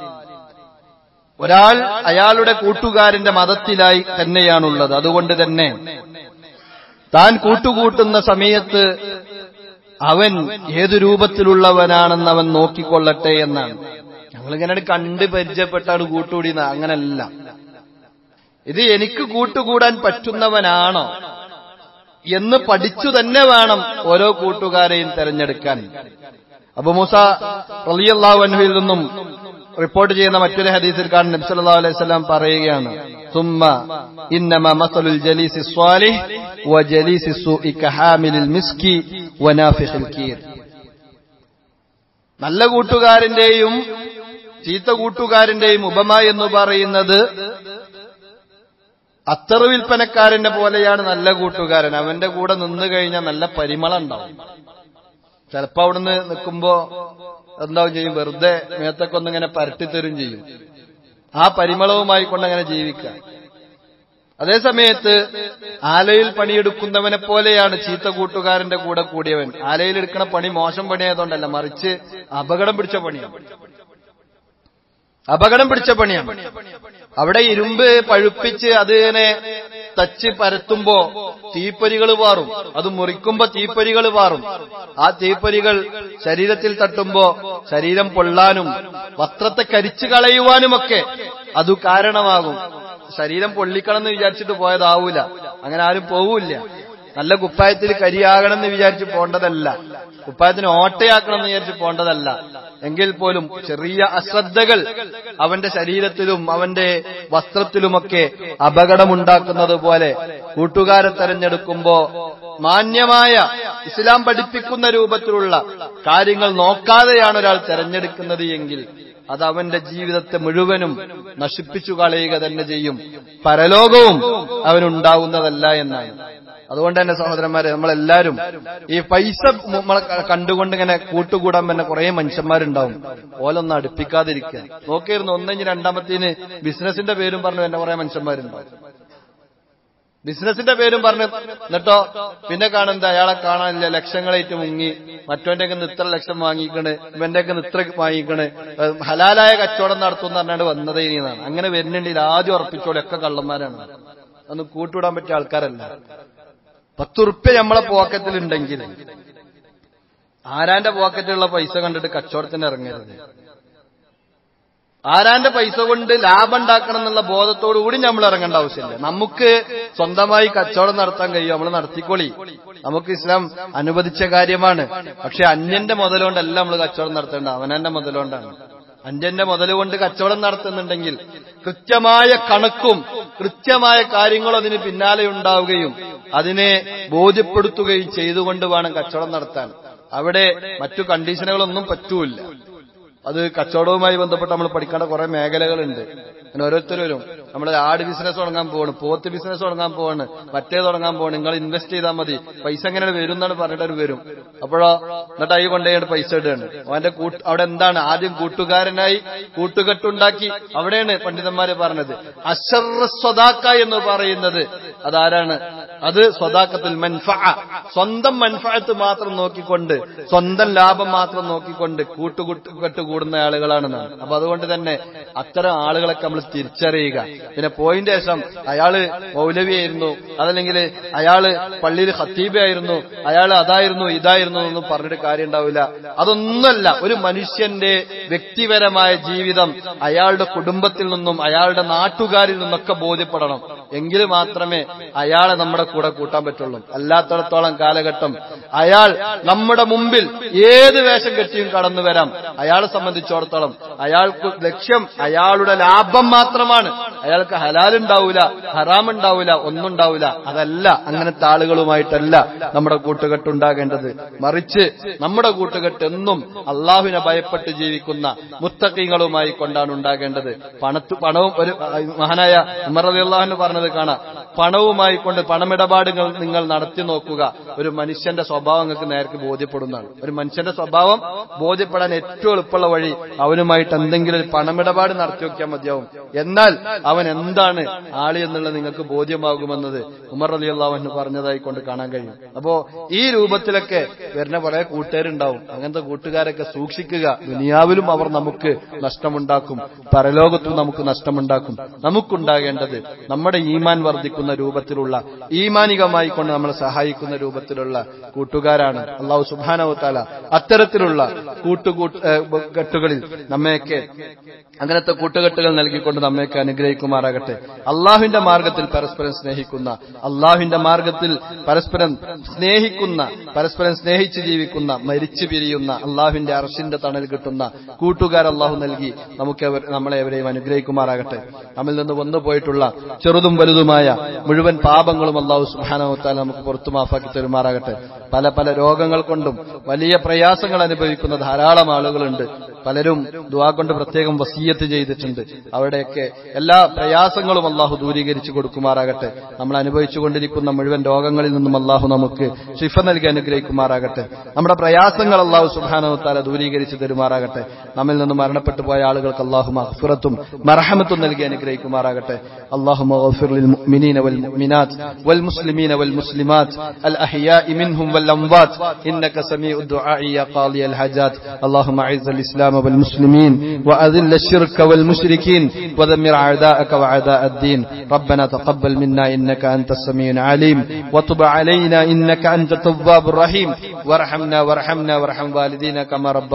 ഒരാൾ അയാളുടെ കൂട്ടുകാരന്റെ മതത്തിലായി തന്നെയാണുള്ളത്. അതുകൊണ്ട് തന്നെ താൻ കൂട്ടുകൂട്ടുന്ന സമയത്ത് അവൻ ഏതു രൂപത്തിലുള്ളവനാണെന്ന് അവൻ നോക്കിക്കൊള്ളട്ടെ എന്നാണ്. ഞങ്ങളിങ്ങനെ കണ്ട് പരിചയപ്പെട്ടാണ് കൂട്ടുകൂടിയെന്ന്, അങ്ങനല്ല. ഇത് എനിക്ക് കൂട്ടുകൂടാൻ പറ്റുന്നവനാണോ എന്ന് പഠിച്ചു തന്നെ വേണം ഓരോ കൂട്ടുകാരെയും തെരഞ്ഞെടുക്കാൻ. അബൂ മൂസ റളിയല്ലാഹു അൻഹുവിൽ നിന്നും റിപ്പോർട്ട് ചെയ്യുന്ന മറ്റൊരു ഹദീസിൽ കാണുന്ന നബി സല്ലല്ലാഹു അലൈഹി വസല്ലം പറയുകയാണ്, സുമ്മ ഇന്നമാ മസലുൽ ജലീസി സ്വാലിഹ് വജലീസി സൂഇ കഹാമിലിൽ മിസ്കി വനാഫിഖിൽ കീർ. നല്ല കൂട്ടുകാരന്റെയും ചീത്ത കൂട്ടുകാരന്റെയും ഉപമ എന്ന് പറയുന്നത് അത്തർ വിൽപ്പനക്കാരന്റെ പോലെയാണ് നല്ല കൂട്ടുകാരൻ. അവന്റെ കൂടെ നിന്ന് കഴിഞ്ഞാൽ നല്ല പരിമളം ഉണ്ടാവും. ചിലപ്പോ അവിടുന്ന് നിൽക്കുമ്പോ എന്താവും ചെയ്യും, വെറുതെ മേത്തൊക്കെ ഒന്നിങ്ങനെ പരട്ടിത്തരും ചെയ്യും. ആ പരിമളവുമായി കൊണ്ടങ്ങനെ ജീവിക്കുക. അതേസമയത്ത് ആലയിൽ പണിയെടുക്കുന്നവനെ പോലെയാണ് ചീത്ത കൂട്ടുകാരന്റെ കൂടെ കൂടിയവൻ. ആലയിൽ എടുക്കുന്ന പണി മോശം പണിയായതുകൊണ്ടല്ല, മറിച്ച് അപകടം പിടിച്ച പണിയാണ്. അപകടം പിടിച്ച പണിയാണ്. അവിടെ ഇരുമ്പ് പഴുപ്പിച്ച് അതിനെ തച്ച് പരത്തുമ്പോ തീപ്പൊരികൾ പാറും, അത് മുറിക്കുമ്പോ തീപ്പൊരികൾ പാറും. ആ തീപ്പൊരികൾ ശരീരത്തിൽ തട്ടുമ്പോ ശരീരം പൊള്ളാനും വസ്ത്രത്തെ കരിച്ചു കളയുവാനുമൊക്കെ അത് കാരണമാകും. ശരീരം പൊള്ളിക്കണമെന്ന് വിചാരിച്ചിട്ട് പോയതാവൂല, അങ്ങനെ ആരും പോവില്ല. നല്ല കുപ്പായത്തിൽ കരിയാകണം എന്ന് വിചാരിച്ച് പോണ്ടതല്ല, കുപ്പായത്തിന് ഓട്ടയാക്കണം എന്ന് വിചാരിച്ച് പോണ്ടതല്ല. എങ്കിൽ പോലും ചെറിയ അശ്രദ്ധകൾ അവന്റെ ശരീരത്തിലും അവന്റെ വസ്ത്രത്തിലുമൊക്കെ അപകടമുണ്ടാക്കുന്നത് പോലെ കൂട്ടുകാരെ തെരഞ്ഞെടുക്കുമ്പോ മാന്യമായ ഇസ്ലാം പഠിപ്പിക്കുന്ന രൂപത്തിലുള്ള കാര്യങ്ങൾ നോക്കാതെയാണ് ഒരാൾ തെരഞ്ഞെടുക്കുന്നത് എങ്കിൽ അത് അവന്റെ ജീവിതത്തെ മുഴുവനും നശിപ്പിച്ചു കളയുക തന്നെ ചെയ്യും, പരലോകവും അവനുണ്ടാവുന്നതല്ല എന്നാണ്. അതുകൊണ്ട് തന്നെ സഹോദരന്മാരെ, നമ്മളെല്ലാരും ഈ പൈസ നമ്മളെ കണ്ടുകൊണ്ട് ഇങ്ങനെ കൂട്ടുകൂടാൻ തന്നെ കുറെ മനുഷ്യന്മാരുണ്ടാവും. ഓലൊന്നും അടുപ്പിക്കാതിരിക്കുക നോക്കിയിരുന്നു. ഒന്നെങ്കിൽ രണ്ടാമത്തേന് ബിസിനസിന്റെ പേരും പറഞ്ഞു എന്നെ കുറെ മനുഷ്യന്മാരുണ്ടാവും. ബിസിനസിന്റെ പേരും പറഞ്ഞു എന്നിട്ടോ പിന്നെ കാണുന്നത് അയാളെ കാണാനില്ല, ലക്ഷങ്ങളായിട്ട് മുങ്ങി, മറ്റോന്റെ ഇത്ര ലക്ഷം വാങ്ങിക്കണ്, ഇവന്റെ ഇത്ര വാങ്ങിക്കണ്, ഹലാലായ കച്ചവടം നടത്തുമെന്ന് പറഞ്ഞാണ്ട് വന്നതേ ഇനിയാണ്. അങ്ങനെ വരുന്നുണ്ടെങ്കിൽ ആദ്യം ഉറപ്പിച്ചോളെ ഒക്കെ കള്ളന്മാരാണ്, അന്ന് കൂട്ടുവിടാൻ പറ്റിയ ആൾക്കാരല്ല. 10 നമ്മളെ പോക്കറ്റിലുണ്ടെങ്കിൽ ആരാന്റെ പോക്കറ്റിലുള്ള പൈസ കണ്ടിട്ട് കച്ചവടത്തിന് ഇറങ്ങരുത്. ആരാന്റെ പൈസ കൊണ്ട് ലാഭം ഉണ്ടാക്കണം എന്നുള്ള ബോധത്തോടു കൂടി നമ്മൾ ഇറങ്ങേണ്ട ആവശ്യമില്ല. നമുക്ക് സ്വന്തമായി കച്ചവടം നടത്താൻ കഴിയും, നമ്മൾ നടത്തിക്കൊള്ളി. നമുക്ക് ഇസ്ലാം അനുവദിച്ച കാര്യമാണ്. പക്ഷെ അന്യന്റെ മുതലുകൊണ്ടല്ല നമ്മൾ കച്ചവടം നടത്തേണ്ട, അവനന്റെ മുതലുകൊണ്ടാണ്. അന്യന്റെ മുതൽ കൊണ്ട് കച്ചവടം നടത്തുന്നുണ്ടെങ്കിൽ കൃത്യമായ കണക്കും കൃത്യമായ കാര്യങ്ങളും അതിന് പിന്നാലെ ഉണ്ടാവുകയും അതിനെ ബോധ്യപ്പെടുത്തുകയും ചെയ്തുകൊണ്ട് വേണം കച്ചവടം നടത്താൻ. അവിടെ മറ്റു കണ്ടീഷനുകളൊന്നും പറ്റൂല്ല. അത് കച്ചവടവുമായി ബന്ധപ്പെട്ട് നമ്മൾ പഠിക്കേണ്ട കുറെ മേഖലകളുണ്ട്. അങ്ങനെ ഓരോരുത്തരും നമ്മൾ ആട് ബിസിനസ് തുടങ്ങാൻ പോവാണ്, പോത്ത് ബിസിനസ് തുടങ്ങാൻ പോവാണ്, മറ്റേ തുടങ്ങാൻ പോവാണ്, നിങ്ങൾ ഇൻവെസ്റ്റ് ചെയ്താൽ മതി, പൈസ എങ്ങനെ വരും എന്നാണ് പറഞ്ഞിട്ട് വരും. അപ്പോഴോ എന്നിട്ട് അയി കൊണ്ടുപോയി പൈസ ഇടുകയാണ്. അവന്റെ അവിടെ എന്താണ് ആദ്യം കൂട്ടുകാരനായി കൂട്ടുകെട്ടുണ്ടാക്കി. അവിടെയാണ് പണ്ഡിതന്മാര് പറഞ്ഞത് അശർറ സ്വദാക്ക എന്ന് പറയുന്നത് അതാരാണ്? അത് സ്വദാക്കത്തുൽ മൻഫഅ, സ്വന്തം മൻഫഅത്ത് മാത്രം നോക്കിക്കൊണ്ട് സ്വന്തം ലാഭം മാത്രം നോക്കിക്കൊണ്ട് കൂട്ടുകെട്ട് കൂടുന്ന ആളുകളാണെന്നാണ്. അപ്പൊ അതുകൊണ്ട് തന്നെ അത്തരം ആളുകളൊക്കെ നമ്മൾ തിരിച്ചറിയുക. പിന്നെ പോയിന്റ് ശേഷം അയാള് മൗലവിയായിരുന്നു, അതല്ലെങ്കിൽ അയാള് പള്ളിയിൽ ഖത്തീബായിരുന്നു, അയാൾ അതായിരുന്നു ഇതായിരുന്നു എന്നൊന്നും പറഞ്ഞിട്ട് കാര്യം ഉണ്ടാവില്ല. അതൊന്നുമല്ല. ഒരു മനുഷ്യന്റെ വ്യക്തിപരമായ ജീവിതം അയാളുടെ കുടുംബത്തിൽ നിന്നും അയാളുടെ നാട്ടുകാരിൽ നിന്നൊക്കെ ബോധ്യപ്പെടണം. എങ്കിൽ മാത്രമേ അയാളെ നമ്മുടെ കൂടെ കൂട്ടാൻ പറ്റുള്ളൂ. അല്ലാത്തടത്തോളം കാലഘട്ടം അയാൾ നമ്മുടെ മുമ്പിൽ ഏത് വേഷം കെട്ടിയും കടന്നു വരാം. അയാളെ സംബന്ധിച്ചിടത്തോളം അയാൾക്ക് ലക്ഷ്യം അയാളുടെ ലാഭം മാത്രമാണ്. അയാൾക്ക് ഹലാലുണ്ടാവൂല, ഹറാമുണ്ടാവൂല, ഒന്നും ഉണ്ടാവൂല. അതല്ല, അങ്ങനത്തെ ആളുകളുമായിട്ടല്ല നമ്മുടെ കൂട്ടുകെട്ടുണ്ടാകേണ്ടത്. മറിച്ച് നമ്മുടെ കൂട്ടുകെട്ട് എന്നും അള്ളാഹുവിനെ ഭയപ്പെട്ട് ജീവിക്കുന്ന മുത്തഖീങ്ങളുമായി കൊണ്ടാണ് ഉണ്ടാകേണ്ടത്. പണവും ഒരു മഹാനായ ഉമർ റളിയല്ലാഹു അൻഹു പറഞ്ഞത് കാണാം, പണവുമായി കൊണ്ട് പണമിടപാടുകൾ നിങ്ങൾ നടത്തി നോക്കുക, ഒരു മനുഷ്യന്റെ സ്വഭാവം നിങ്ങൾക്ക് നേർക്ക് ബോധ്യപ്പെടുന്നതാണ്. ഒരു മനുഷ്യന്റെ സ്വഭാവം ബോധ്യപ്പെടാൻ ഏറ്റവും എളുപ്പമുള്ള വഴി അവനുമായിട്ട് എന്തെങ്കിലും ഒരു പണമിടപാട് നടത്തി നോക്കിയാൽ മതിയാവും. എന്നാൽ അവൻ എന്താണ് ആളി എന്നുള്ളത് നിങ്ങൾക്ക് ബോധ്യമാകുമെന്നത് ഉമർ റളിയല്ലാഹു അൻഹു പറഞ്ഞതായി കൊണ്ട് കാണാൻ കഴിയും. അപ്പോ ഈ രൂപത്തിലൊക്കെ വരുന്ന കുറെ കൂട്ടുകാരുണ്ടാവും. അങ്ങനത്തെ കൂട്ടുകാരൊക്കെ സൂക്ഷിക്കുക. ദുനിയാവിലും അവർ നമുക്ക് നഷ്ടമുണ്ടാക്കും, പരലോകത്തും നമുക്ക് നഷ്ടമുണ്ടാക്കും. നമുക്കുണ്ടാകേണ്ടത് നമ്മുടെ ഈമാൻ വർദ്ധിക്കുന്ന രൂപത്തിലുള്ള, ഈമാനികമായി കൊണ്ട് നമ്മളെ സഹായിക്കുന്ന രൂപത്തിലുള്ള കൂട്ടുകാരാണ്. അല്ലാഹു സുബ്ഹാനഹു വ തആല അത്തരത്തിലുള്ള കൂട്ടുകെട്ടുകളിൽ നമ്മയൊക്കെ, അങ്ങനത്തെ കൂട്ടുകെട്ടുകൾ നൽകിക്കൊണ്ട് നമ്മയൊക്കെ അനുഗ്രഹിക്കുമാറാകട്ടെ. അള്ളാഹുവിന്റെ മാർഗത്തിൽ പരസ്പരം സ്നേഹിക്കുന്ന, അള്ളാഹുവിന്റെ മാർഗത്തിൽ പരസ്പരം സ്നേഹിക്കുന്ന, പരസ്പരം സ്നേഹിച്ച് ജീവിക്കുന്ന, മരിച്ചു പിരിയുന്ന, അള്ളാഹുവിന്റെ അർശിന്റെ തണൽ കിട്ടുന്ന കൂട്ടുകാർ അള്ളാഹു നൽകി നമ്മളെ എവരെയും അനുഗ്രഹിക്കുമാറാകട്ടെ. നമ്മിൽ നിന്ന് വന്നു പോയിട്ടുള്ള ചെറുതും വലുതുമായ മുഴുവൻ പാപങ്ങളും അള്ളാഹു സുബ്ഹാനഹു വ തആല നമുക്ക് പുറത്തു മാഫാക്കി തരുമാറാകട്ടെ. പല പല രോഗങ്ങൾ കൊണ്ടും വലിയ പ്രയാസങ്ങൾ അനുഭവിക്കുന്ന ധാരാളം ആളുകളുണ്ട്. പലരും ദുആ കൊണ്ട് പ്രത്യേകം വസിയ്യത്ത് ചെയ്തിട്ടുണ്ട്. അവിടെയൊക്കെ എല്ലാ പ്രയാസങ്ങളും അള്ളാഹു ദൂരീകരിച്ചു കൊടുക്കുമാറാകട്ടെ. നമ്മൾ അനുഭവിച്ചുകൊണ്ടിരിക്കുന്ന മുഴുവൻ രോഗങ്ങളിൽ നിന്നും അള്ളാഹു നമുക്ക് ശിഫ നൽകി അനുഗ്രഹിക്കുമാറാകട്ടെ. നമ്മുടെ പ്രയാസങ്ങൾ അള്ളാഹു സുബ്ഹാനഹു വ തആല ദൂരീകരിച്ചു തരുമാറാകട്ടെ. നമ്മിൽ നിന്ന് മരണപ്പെട്ടു പോയ ആളുകൾക്ക് അള്ളാഹു മഗ്ഫിറത്തും മർഹമത്തും നൽകി അനുഗ്രഹിക്കുമാറാകട്ടെ. അല്ലാഹുമ്മ ഗഫിർ ലിൽ മുഅ്മിനീന വൽ മുഅ്മിനാത്ത് വൽ മുസ്ലിമീന വൽ മുസ്ലിമാത്ത് അൽ അഹ്യാഇ മിൻഹും വൽ അംവാത്ത് ഇന്നക സമീഉ ദുആഇ യാ ഖാദിയൽ ഹജാത്ത്. അല്ലാഹുമ്മ അഇസ്സൽ ഇസ്ലാമ വൽ മുസ്ലിമീൻ വഅദിൽ الشرك والمشركين ودمر أعداءك وأعداء الدين. ربنا تقبل منا إنك أنت السميع العليم وتب علينا إنك أنت التواب الرحيم وارحمنا وارحم والدينا كما ربنا